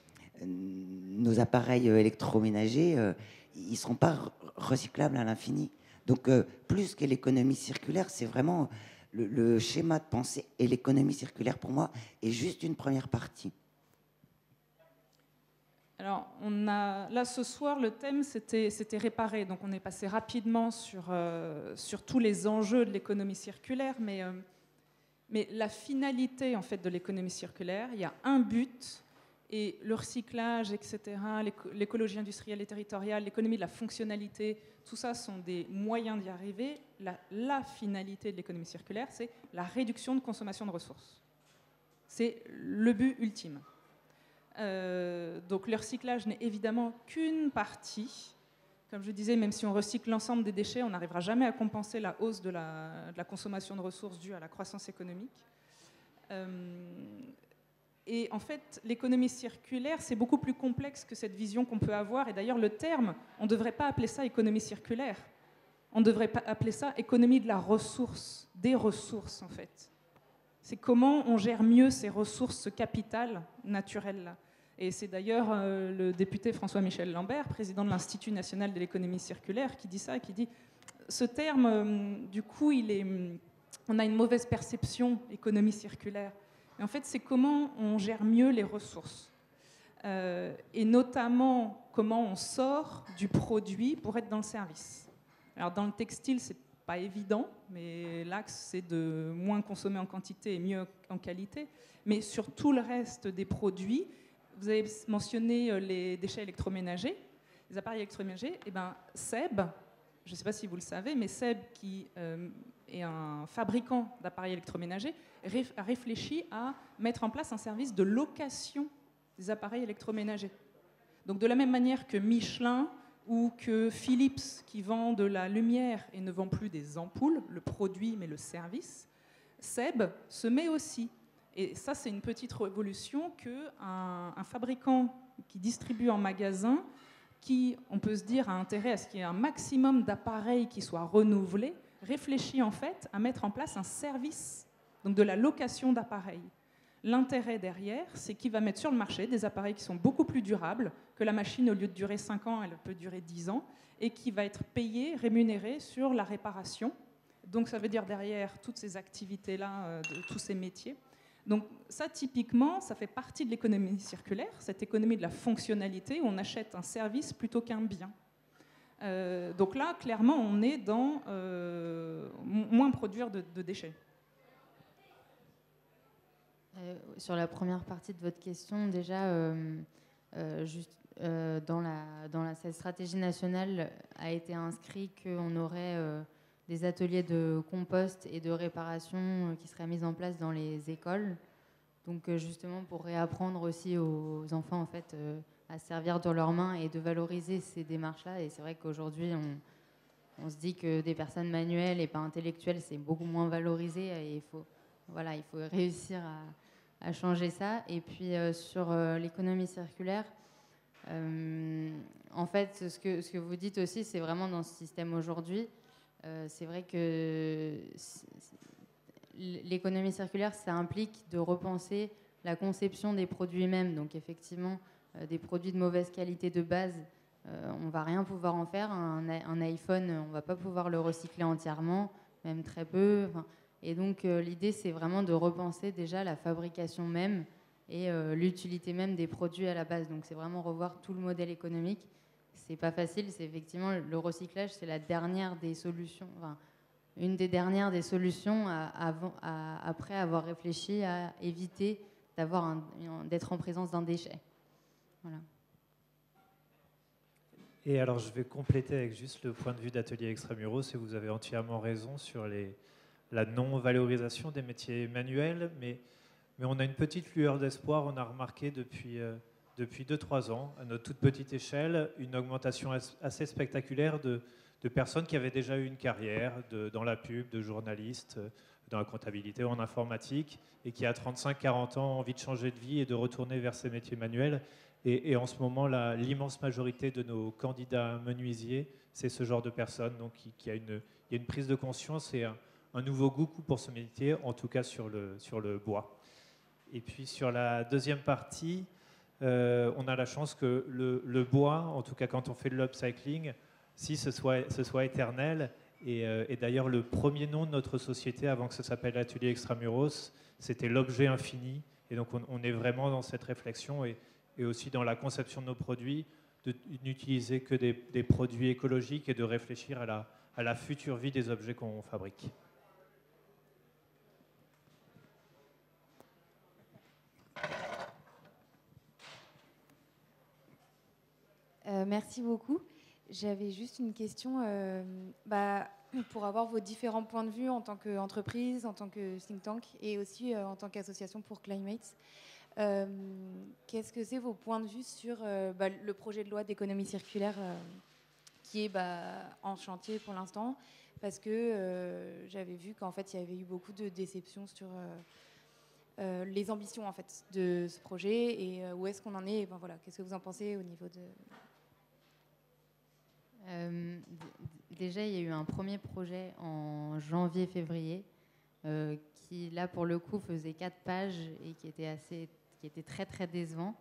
nos appareils électroménagers, euh, ils ne seront pas recyclables à l'infini. Donc, euh, plus que l'économie circulaire, c'est vraiment le, le schéma de pensée. Et l'économie circulaire, pour moi, est juste une première partie. Alors, on a, là, ce soir, le thème, c'était, c'était réparer. Donc, on est passé rapidement sur, euh, sur tous les enjeux de l'économie circulaire. Mais, euh, mais la finalité, en fait, de l'économie circulaire, il y a un but Et le recyclage, et cetera, l'écologie industrielle et territoriale, l'économie de la fonctionnalité, tout ça sont des moyens d'y arriver. La, la finalité de l'économie circulaire, c'est la réduction de consommation de ressources. C'est le but ultime. Euh, donc le recyclage n'est évidemment qu'une partie. Comme je disais, même si on recycle l'ensemble des déchets, on n'arrivera jamais à compenser la hausse de la, de la consommation de ressources due à la croissance économique. Euh, Et en fait, l'économie circulaire, c'est beaucoup plus complexe que cette vision qu'on peut avoir. Et d'ailleurs, le terme, on ne devrait pas appeler ça économie circulaire. On devrait pas appeler ça économie de la ressource, des ressources, en fait. C'est comment on gère mieux ces ressources, ce capital naturel-là. Et c'est d'ailleurs euh, le député François-Michel Lambert, président de l'Institut national de l'économie circulaire, qui dit ça, qui dit ce terme, euh, du coup, il est, on a une mauvaise perception, économie circulaire. Et en fait, c'est comment on gère mieux les ressources. Euh, et notamment, comment on sort du produit pour être dans le service. Alors, dans le textile, c'est pas évident, mais l'axe, c'est de moins consommer en quantité et mieux en qualité. Mais sur tout le reste des produits, vous avez mentionné les déchets électroménagers, les appareils électroménagers. Et ben, Seb, je ne sais pas si vous le savez, mais Seb, qui euh, est un fabricant d'appareils électroménagers, a réfléchi à mettre en place un service de location des appareils électroménagers. Donc de la même manière que Michelin ou que Philips, qui vend de la lumière et ne vend plus des ampoules, le produit mais le service, Seb se met aussi. Et ça, c'est une petite révolution qu'un un fabricant qui distribue en magasin, qui, on peut se dire, a intérêt à ce qu'il y ait un maximum d'appareils qui soient renouvelés, réfléchit en fait à mettre en place un service, donc de la location d'appareils. L'intérêt derrière, c'est qu'il va mettre sur le marché des appareils qui sont beaucoup plus durables, que la machine, au lieu de durer cinq ans, elle peut durer dix ans, et qui va être payé, rémunéré sur la réparation. Donc ça veut dire derrière toutes ces activités-là, de tous ces métiers. Donc ça, typiquement, ça fait partie de l'économie circulaire, cette économie de la fonctionnalité, où on achète un service plutôt qu'un bien. Euh, donc là, clairement, on est dans euh, moins produire de, de déchets. Euh, sur la première partie de votre question, déjà, euh, euh, juste, euh, dans, la, dans la, cette stratégie nationale a été inscrit qu'on aurait euh, des ateliers de compost et de réparation euh, qui seraient mis en place dans les écoles. Donc euh, justement pour réapprendre aussi aux enfants en fait, euh, à se servir de leurs mains et de valoriser ces démarches-là. Et c'est vrai qu'aujourd'hui, on, on se dit que des personnes manuelles et pas intellectuelles, c'est beaucoup moins valorisé. Et il faut, voilà, il faut réussir à, à changer ça. Et puis euh, sur euh, l'économie circulaire, euh, en fait, ce que, ce que vous dites aussi, c'est vraiment dans ce système aujourd'hui. Euh, c'est vrai que l'économie circulaire, ça implique de repenser la conception des produits eux-mêmes. Donc effectivement, euh, des produits de mauvaise qualité de base, euh, on ne va rien pouvoir en faire. Un, un iPhone, on ne va pas pouvoir le recycler entièrement, même très peu. Enfin, et donc euh, l'idée, c'est vraiment de repenser déjà la fabrication même et euh, l'utilité même des produits à la base. Donc c'est vraiment revoir tout le modèle économique. C'est pas facile, c'est effectivement le recyclage, c'est la dernière des solutions, enfin, une des dernières des solutions à, avant, à, après avoir réfléchi à éviter d'avoir un, d'être en présence d'un déchet. Voilà. Et alors je vais compléter avec juste le point de vue d'Atelier Extramuros, et vous avez entièrement raison sur les, la non-valorisation des métiers manuels, mais, mais on a une petite lueur d'espoir, on a remarqué depuis... Euh, depuis deux trois ans, à notre toute petite échelle, une augmentation assez spectaculaire de, de personnes qui avaient déjà eu une carrière de, dans la pub, de journalistes, dans la comptabilité ou en informatique, et qui à trente-cinq quarante ans ont envie de changer de vie et de retourner vers ces métiers manuels. Et, et en ce moment, la, l'immense majorité de nos candidats menuisiers, c'est ce genre de personnes. Donc il, qui a une, il y a une prise de conscience et un, un nouveau goût pour ce métier, en tout cas sur le, sur le bois. Et puis sur la deuxième partie, Euh, on a la chance que le, le bois, en tout cas quand on fait de l'upcycling, si ce soit, ce soit éternel. Et, euh, et d'ailleurs, le premier nom de notre société, avant que ça s'appelle Atelier Extramuros, c'était l'objet infini. Et donc, on, on est vraiment dans cette réflexion et, et aussi dans la conception de nos produits, de n'utiliser que des, des produits écologiques et de réfléchir à la, à la future vie des objets qu'on fabrique. Euh, merci beaucoup. J'avais juste une question euh, bah, pour avoir vos différents points de vue en tant qu'entreprise, en tant que think tank et aussi euh, en tant qu'association pour Climate. Euh, Qu'est-ce que c'est vos points de vue sur euh, bah, le projet de loi d'économie circulaire euh, qui est bah, en chantier pour l'instant? Parce que euh, j'avais vu qu'en fait, il y avait eu beaucoup de déceptions sur euh, euh, les ambitions en fait, de ce projet et euh, où est-ce qu'on en est. Et ben, voilà, qu'est-ce que vous en pensez au niveau de... Euh, déjà, il y a eu un premier projet en janvier-février euh, qui, là, pour le coup, faisait quatre pages et qui était, assez, qui était très, très décevant.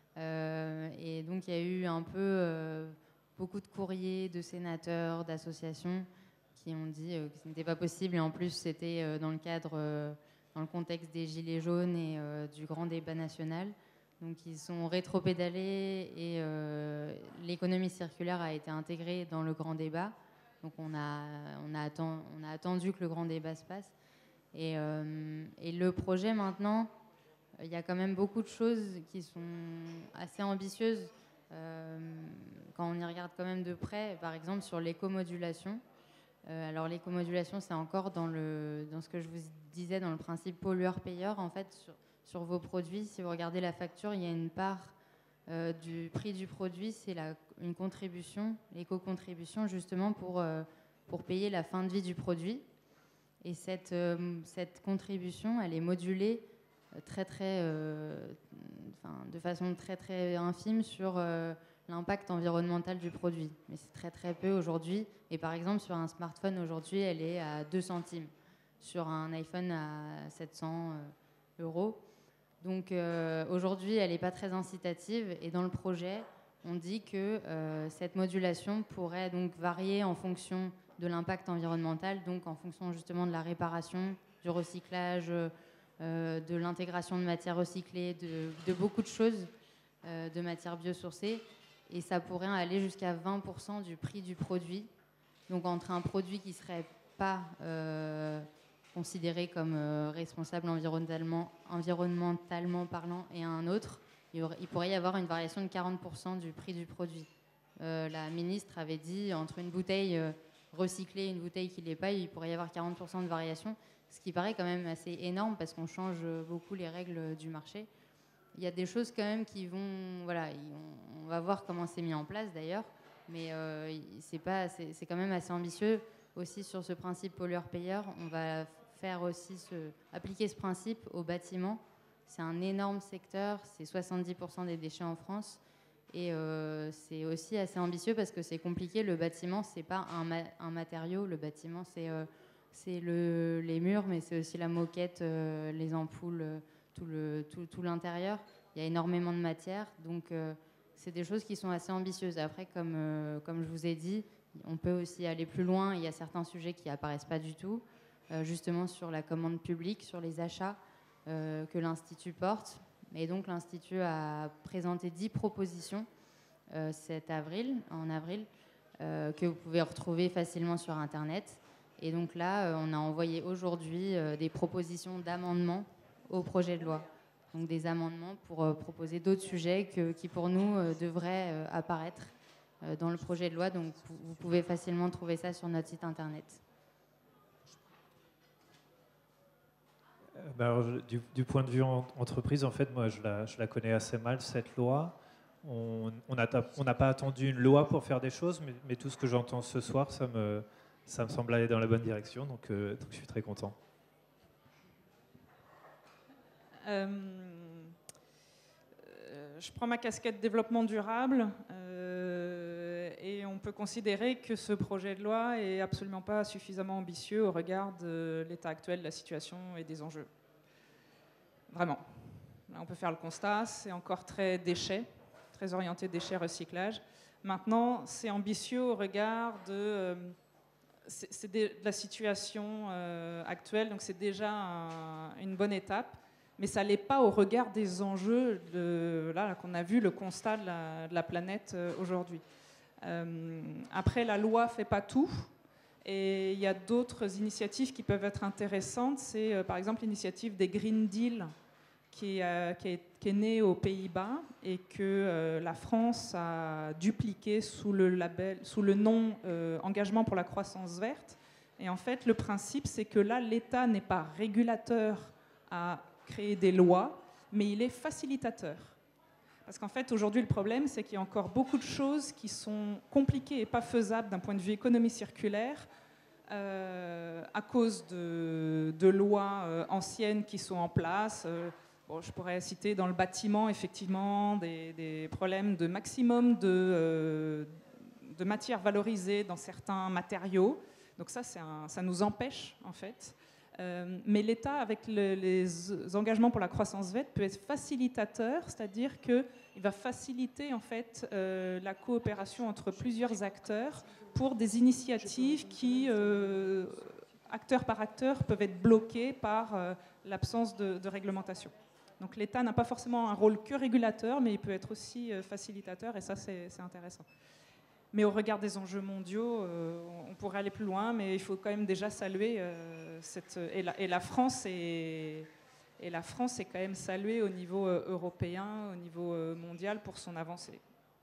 Euh, et donc, il y a eu un peu euh, beaucoup de courriers de sénateurs, d'associations qui ont dit euh, que ce n'était pas possible. Et en plus, c'était euh, dans le cadre, euh, dans le contexte des Gilets jaunes et euh, du grand débat national. Donc ils sont rétro-pédalés et euh, l'économie circulaire a été intégrée dans le grand débat. Donc on a, on a, atten, on a attendu que le grand débat se passe. Et, euh, et le projet maintenant, il y a quand même beaucoup de choses qui sont assez ambitieuses euh, quand on y regarde quand même de près. Par exemple sur l'écomodulation. Euh, alors l'écomodulation, c'est encore dans, le, dans ce que je vous disais, dans le principe pollueur-payeur. En fait, sur, sur vos produits, si vous regardez la facture, il y a une part euh, du prix du produit, c'est la, une contribution, l'éco-contribution, justement pour, euh, pour payer la fin de vie du produit. Et cette, euh, cette contribution, elle est modulée très, très, euh, enfin, de façon très, très infime sur euh, l'impact environnemental du produit. Mais c'est très, très peu aujourd'hui. Et par exemple, sur un smartphone, aujourd'hui, elle est à deux centimes. Sur un iPhone, à sept cents euros. Donc euh, aujourd'hui, elle n'est pas très incitative et dans le projet, on dit que euh, cette modulation pourrait donc varier en fonction de l'impact environnemental, donc en fonction justement de la réparation, du recyclage, euh, de l'intégration de matières recyclées, de, de beaucoup de choses, euh, de matières biosourcées, et ça pourrait aller jusqu'à vingt pour cent du prix du produit. Donc entre un produit qui ne serait pas euh, considéré comme euh, responsable environnementalement, environnementalement parlant et un autre, il, y aurait, il pourrait y avoir une variation de quarante pour cent du prix du produit. Euh, la ministre avait dit entre une bouteille euh, recyclée et une bouteille qui ne l'est pas, il pourrait y avoir quarante pour cent de variation, ce qui paraît quand même assez énorme parce qu'on change beaucoup les règles du marché. Il y a des choses quand même qui vont... Voilà, on, on va voir comment c'est mis en place d'ailleurs, mais euh, c'est pas, c'est, c'est quand même assez ambitieux aussi sur ce principe pollueur-payeur. On va faire aussi ce, appliquer ce principe aux bâtiments. C'est un énorme secteur, c'est soixante-dix pour cent des déchets en France. Et euh, c'est aussi assez ambitieux parce que c'est compliqué. Le bâtiment, c'est pas un, ma- un matériau. Le bâtiment, c'est, euh, c'est le, les murs, mais c'est aussi la moquette, euh, les ampoules, euh, tout, le, tout, tout l'intérieur. Il y a énormément de matière. Donc, euh, c'est des choses qui sont assez ambitieuses. Après, comme, euh, comme je vous ai dit, on peut aussi aller plus loin. Il y a certains sujets qui apparaissent pas du tout. Euh, justement sur la commande publique, sur les achats euh, que l'Institut porte. Et donc l'Institut a présenté dix propositions euh, cet avril, en avril, euh, que vous pouvez retrouver facilement sur Internet. Et donc là, euh, on a envoyé aujourd'hui euh, des propositions d'amendements au projet de loi. Donc des amendements pour euh, proposer d'autres sujets que, qui pour nous euh, devraient euh, apparaître euh, dans le projet de loi. Donc vous pouvez facilement trouver ça sur notre site Internet. Ben alors, du, du point de vue en, entreprise, en fait, moi, je la, je la connais assez mal, cette loi. On n'a pas attendu une loi pour faire des choses, mais, mais tout ce que j'entends ce soir, ça me, ça me semble aller dans la bonne direction, donc, euh, donc je suis très content. Euh, euh, je prends ma casquette développement durable euh, et on peut considérer que ce projet de loi est absolument pas suffisamment ambitieux au regard de l'état actuel de la situation et des enjeux. Vraiment. Là, on peut faire le constat, c'est encore très déchets, très orienté déchets, recyclage. Maintenant, c'est ambitieux au regard de, euh, c'est, c'est de la situation euh, actuelle, donc c'est déjà un, une bonne étape. Mais ça ne l'est pas au regard des enjeux de, là, qu'on a vu, le constat de la, de la planète euh, aujourd'hui. Euh, après, la loi ne fait pas tout. Et il y a d'autres initiatives qui peuvent être intéressantes. C'est euh, par exemple l'initiative des Green Deal qui est, euh, qui, est, qui est né aux Pays-Bas et que euh, la France a dupliqué sous le, label, sous le nom euh, Engagement pour la croissance verte. Et en fait, le principe, c'est que là, l'État n'est pas régulateur à créer des lois, mais il est facilitateur. Parce qu'en fait, aujourd'hui, le problème, c'est qu'il y a encore beaucoup de choses qui sont compliquées et pas faisables d'un point de vue économie circulaire euh, à cause de, de lois euh, anciennes qui sont en place. Euh, bon, je pourrais citer dans le bâtiment, effectivement, des, des problèmes de maximum de, euh, de matières valorisées dans certains matériaux. Donc ça, c'est un, ça nous empêche, en fait. Euh, mais l'État, avec le, les engagements pour la croissance verte, peut être facilitateur, c'est-à-dire qu'il va faciliter en fait, euh, la coopération entre plusieurs acteurs pour des initiatives qui, euh, acteur par acteur, peuvent être bloquées par euh, l'absence de, de réglementation. Donc l'État n'a pas forcément un rôle que régulateur, mais il peut être aussi euh, facilitateur, et ça, c'est, c'est intéressant. Mais au regard des enjeux mondiaux, euh, on pourrait aller plus loin, mais il faut quand même déjà saluer euh, cette... Et la, et la France est, et la France est quand même saluée au niveau euh, européen, au niveau euh, mondial pour son avancée.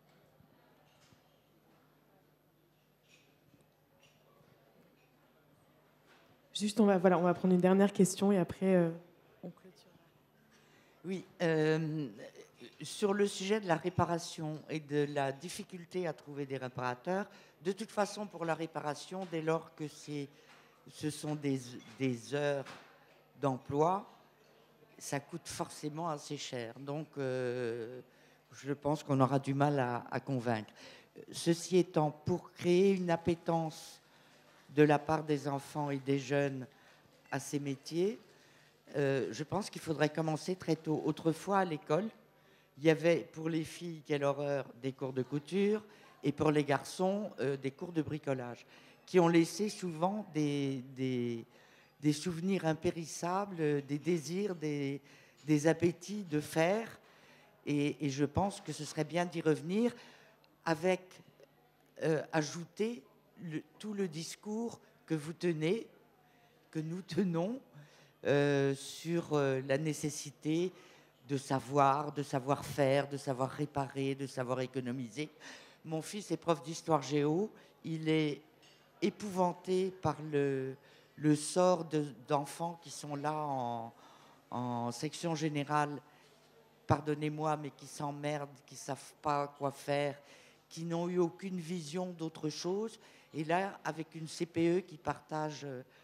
Juste, on va, voilà, on va prendre une dernière question et après, euh, on clôture. Oui. Euh, Sur le sujet de la réparation et de la difficulté à trouver des réparateurs, de toute façon, pour la réparation, dès lors que c'est, ce sont des, des heures d'emploi, ça coûte forcément assez cher. Donc, euh, je pense qu'on aura du mal à, à convaincre. Ceci étant, pour créer une appétence de la part des enfants et des jeunes à ces métiers, euh, je pense qu'il faudrait commencer très tôt. Autrefois, à l'école, il y avait pour les filles, quelle horreur, des cours de couture, et pour les garçons, euh, des cours de bricolage, qui ont laissé souvent des, des, des souvenirs impérissables, des désirs, des, des appétits de faire. Et, et je pense que ce serait bien d'y revenir avec euh, ajouter le, tout le discours que vous tenez, que nous tenons, euh, sur euh, la nécessité de savoir, de savoir faire, de savoir réparer, de savoir économiser. Mon fils est prof d'histoire géo. Il est épouvanté par le, le sort de, d'enfants qui sont là en, en section générale, pardonnez-moi, mais qui s'emmerdent, qui ne savent pas quoi faire, qui n'ont eu aucune vision d'autre chose. Et là, avec une C P E qui partage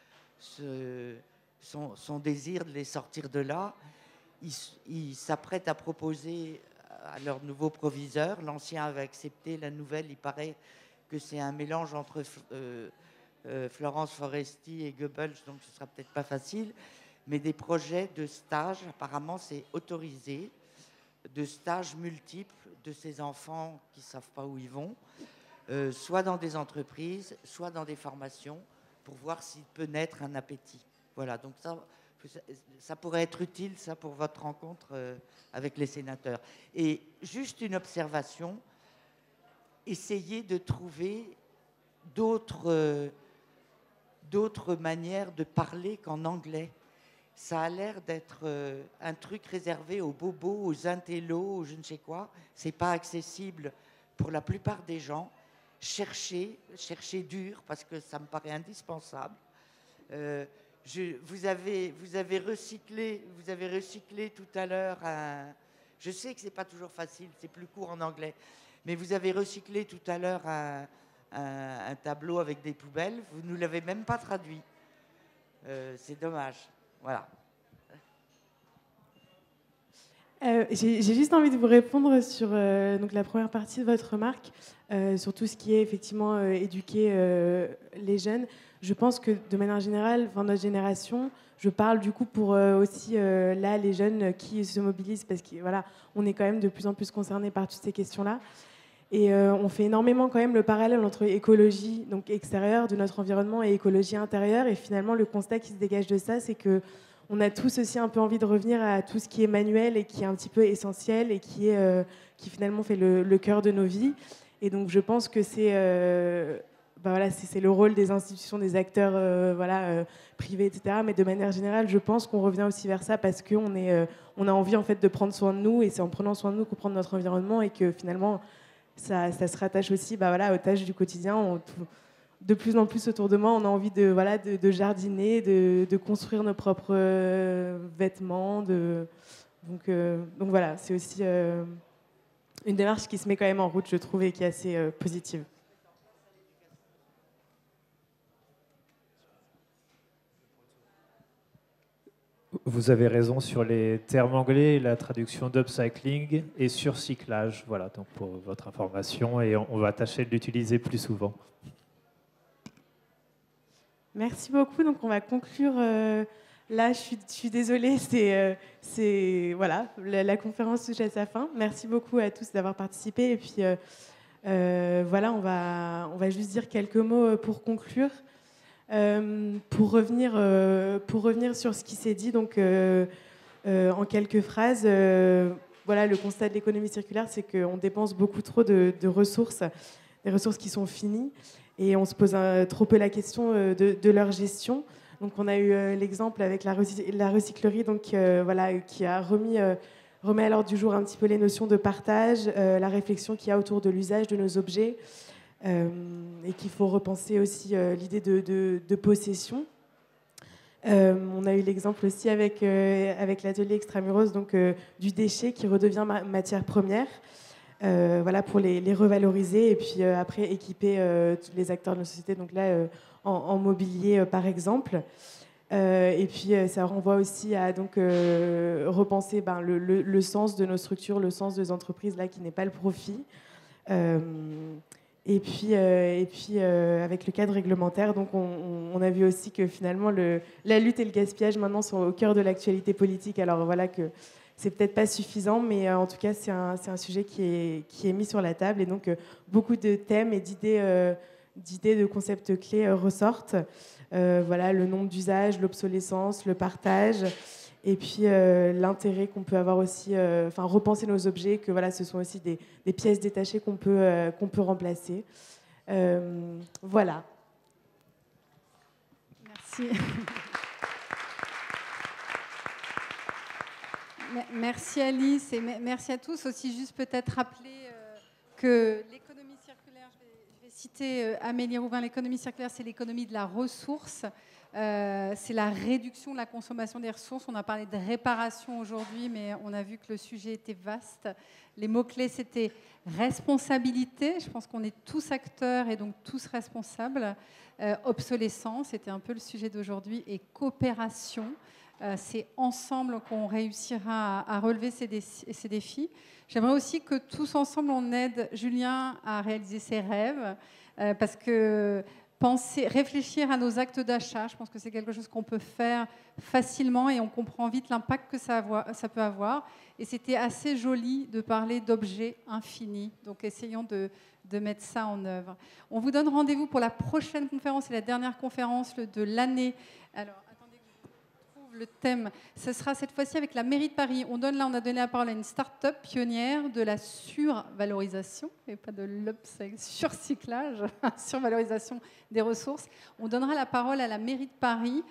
ce, son, son désir de les sortir de là, ils s'apprêtent à proposer à leur nouveau proviseur, l'ancien avait accepté, la nouvelle, il paraît que c'est un mélange entre euh, euh, Florence Foresti et Goebbels, donc ce ne sera peut-être pas facile, mais des projets de stage, apparemment c'est autorisé, de stages multiples de ces enfants qui ne savent pas où ils vont, euh, soit dans des entreprises, soit dans des formations, pour voir s'il peut naître un appétit. Voilà, donc ça... Ça pourrait être utile, ça, pour votre rencontre euh, avec les sénateurs. Et juste une observation, essayez de trouver d'autres, euh, d'autres manières de parler qu'en anglais. Ça a l'air d'être euh, un truc réservé aux bobos, aux intellos, aux je ne sais quoi. C'est pas accessible pour la plupart des gens. Cherchez, cherchez dur, parce que ça me paraît indispensable. Euh, Je, vous, avez, vous, avez recyclé, vous avez recyclé tout à l'heure un... Je sais que ce n'est pas toujours facile, c'est plus court en anglais, mais vous avez recyclé tout à l'heure un, un, un tableau avec des poubelles, vous ne nous l'avez même pas traduit. Euh, c'est dommage. Voilà. Euh, j'ai, j'ai juste envie de vous répondre sur euh, donc la première partie de votre remarque, euh, sur tout ce qui est effectivement euh, éduquer euh, les jeunes. Je pense que de manière générale, enfin, notre génération, je parle du coup pour euh, aussi euh, là les jeunes qui se mobilisent parce que voilà, on est quand même de plus en plus concernés par toutes ces questions-là. Et euh, on fait énormément quand même le parallèle entre écologie donc extérieure de notre environnement et écologie intérieure. Et finalement, le constat qui se dégage de ça, c'est que on a tous aussi un peu envie de revenir à tout ce qui est manuel et qui est un petit peu essentiel et qui est euh, qui finalement fait le, le cœur de nos vies. Et donc, je pense que c'est euh, bah voilà, c'est le rôle des institutions, des acteurs euh, voilà, euh, privés, et cetera. Mais de manière générale, je pense qu'on revient aussi vers ça parce qu'on euh, on a envie en fait, de prendre soin de nous, et c'est en prenant soin de nous qu'on prend notre environnement, et que finalement, ça, ça se rattache aussi bah voilà, aux tâches du quotidien. On, de plus en plus autour de moi, on a envie de, voilà, de, de jardiner, de, de construire nos propres euh, vêtements. De... Donc, euh, donc voilà, c'est aussi euh, une démarche qui se met quand même en route, je trouve, et qui est assez euh, positive. Vous avez raison sur les termes anglais, la traduction d'upcycling et surcyclage. Voilà, donc pour votre information, et on va tâcher de l'utiliser plus souvent. Merci beaucoup. Donc on va conclure. Euh, là, je suis, je suis désolée, c'est, euh, voilà, la, la conférence touche à sa fin. Merci beaucoup à tous d'avoir participé. Et puis euh, euh, voilà, on va, on va juste dire quelques mots pour conclure. Euh, pour, revenir, euh, pour revenir sur ce qui s'est dit, donc, euh, euh, en quelques phrases, euh, voilà, le constat de l'économie circulaire, c'est qu'on dépense beaucoup trop de, de ressources, des ressources qui sont finies, et on se pose un, trop peu la question euh, de, de leur gestion. Donc, on a eu euh, l'exemple avec la, recy la recyclerie, donc, euh, voilà, qui a remis, euh, remet à l'ordre du jour un petit peu les notions de partage, euh, la réflexion qu'il y a autour de l'usage de nos objets. Euh, et qu'il faut repenser aussi euh, l'idée de, de, de possession. Euh, on a eu l'exemple aussi avec, euh, avec l'atelier Extramuros, donc euh, du déchet qui redevient ma matière première, euh, voilà, pour les, les revaloriser et puis euh, après équiper euh, tous les acteurs de la société, donc là euh, en, en mobilier euh, par exemple. Euh, et puis euh, ça renvoie aussi à donc, euh, repenser ben, le, le, le sens de nos structures, le sens des entreprises là qui n'est pas le profit. Euh, Et puis, euh, et puis euh, avec le cadre réglementaire, donc on, on a vu aussi que finalement le, la lutte et le gaspillage maintenant sont au cœur de l'actualité politique. Alors voilà que c'est peut-être pas suffisant, mais euh, en tout cas c'est un, c'est un sujet qui est, qui est mis sur la table, et donc euh, beaucoup de thèmes et d'idées, euh, d'idées de concepts clés euh, ressortent. Euh, voilà, le nombre d'usages, l'obsolescence, le partage. Et puis euh, l'intérêt qu'on peut avoir aussi, euh, enfin repenser nos objets, que voilà, ce sont aussi des, des pièces détachées qu'on peut, euh, qu'on peut remplacer. Euh, voilà. Merci. Merci Alice, et merci à tous. Aussi, juste peut-être rappeler euh, que l'économie circulaire, je vais, je vais citer euh, Amélie Rouvain, l'économie circulaire, c'est l'économie de la ressource. Euh, c'est la réduction de la consommation des ressources. On a parlé de réparation aujourd'hui, mais on a vu que le sujet était vaste. Les mots-clés, c'était responsabilité. Je pense qu'on est tous acteurs et donc tous responsables. Euh, obsolescence, c'était un peu le sujet d'aujourd'hui. Et coopération, euh, c'est ensemble qu'on réussira à, à relever ces, dé ces défis. J'aimerais aussi que tous ensemble, on aide Julien à réaliser ses rêves, euh, parce que penser, réfléchir à nos actes d'achat, je pense que c'est quelque chose qu'on peut faire facilement, et on comprend vite l'impact que ça, avoir, ça peut avoir. Et c'était assez joli de parler d'objets infinis. Donc essayons de, de mettre ça en œuvre. On vous donne rendez-vous pour la prochaine conférence, et la dernière conférence de l'année. Alors, attendez que je trouve le thème. Ce sera cette fois-ci avec la mairie de Paris. On, donne, là, on a donné la parole à une start-up pionnière de la survalorisation, et pas de l'upcycling, surcyclage, survalorisation des ressources. On donnera la parole à la mairie de Paris.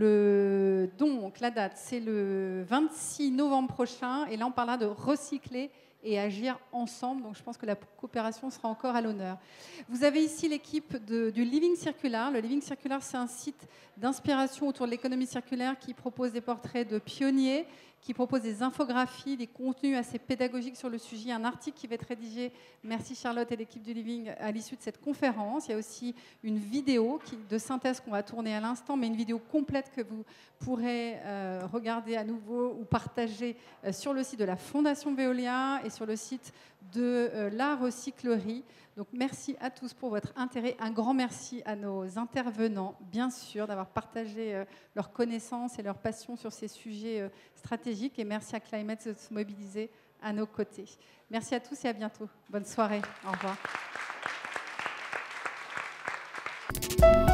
Le, donc, la date, c'est le vingt-six novembre prochain. Et là, on parlera de recycler et agir ensemble. Donc, je pense que la coopération sera encore à l'honneur. Vous avez ici l'équipe du Living Circular. Le Living Circular, c'est un site d'inspiration autour de l'économie circulaire qui propose des portraits de pionniers, qui propose des infographies, des contenus assez pédagogiques sur le sujet, un article qui va être rédigé, merci Charlotte et l'équipe du Living, à l'issue de cette conférence. Il y a aussi une vidéo qui, de synthèse qu'on va tourner à l'instant, mais une vidéo complète que vous pourrez euh, regarder à nouveau ou partager euh, sur le site de la Fondation Veolia et sur le site de euh, la recyclerie. Donc merci à tous pour votre intérêt. Un grand merci à nos intervenants, bien sûr, d'avoir partagé euh, leurs connaissances et leur passion sur ces sujets euh, stratégiques. Et merci à Climate de se mobiliser à nos côtés. Merci à tous et à bientôt. Bonne soirée. Au revoir.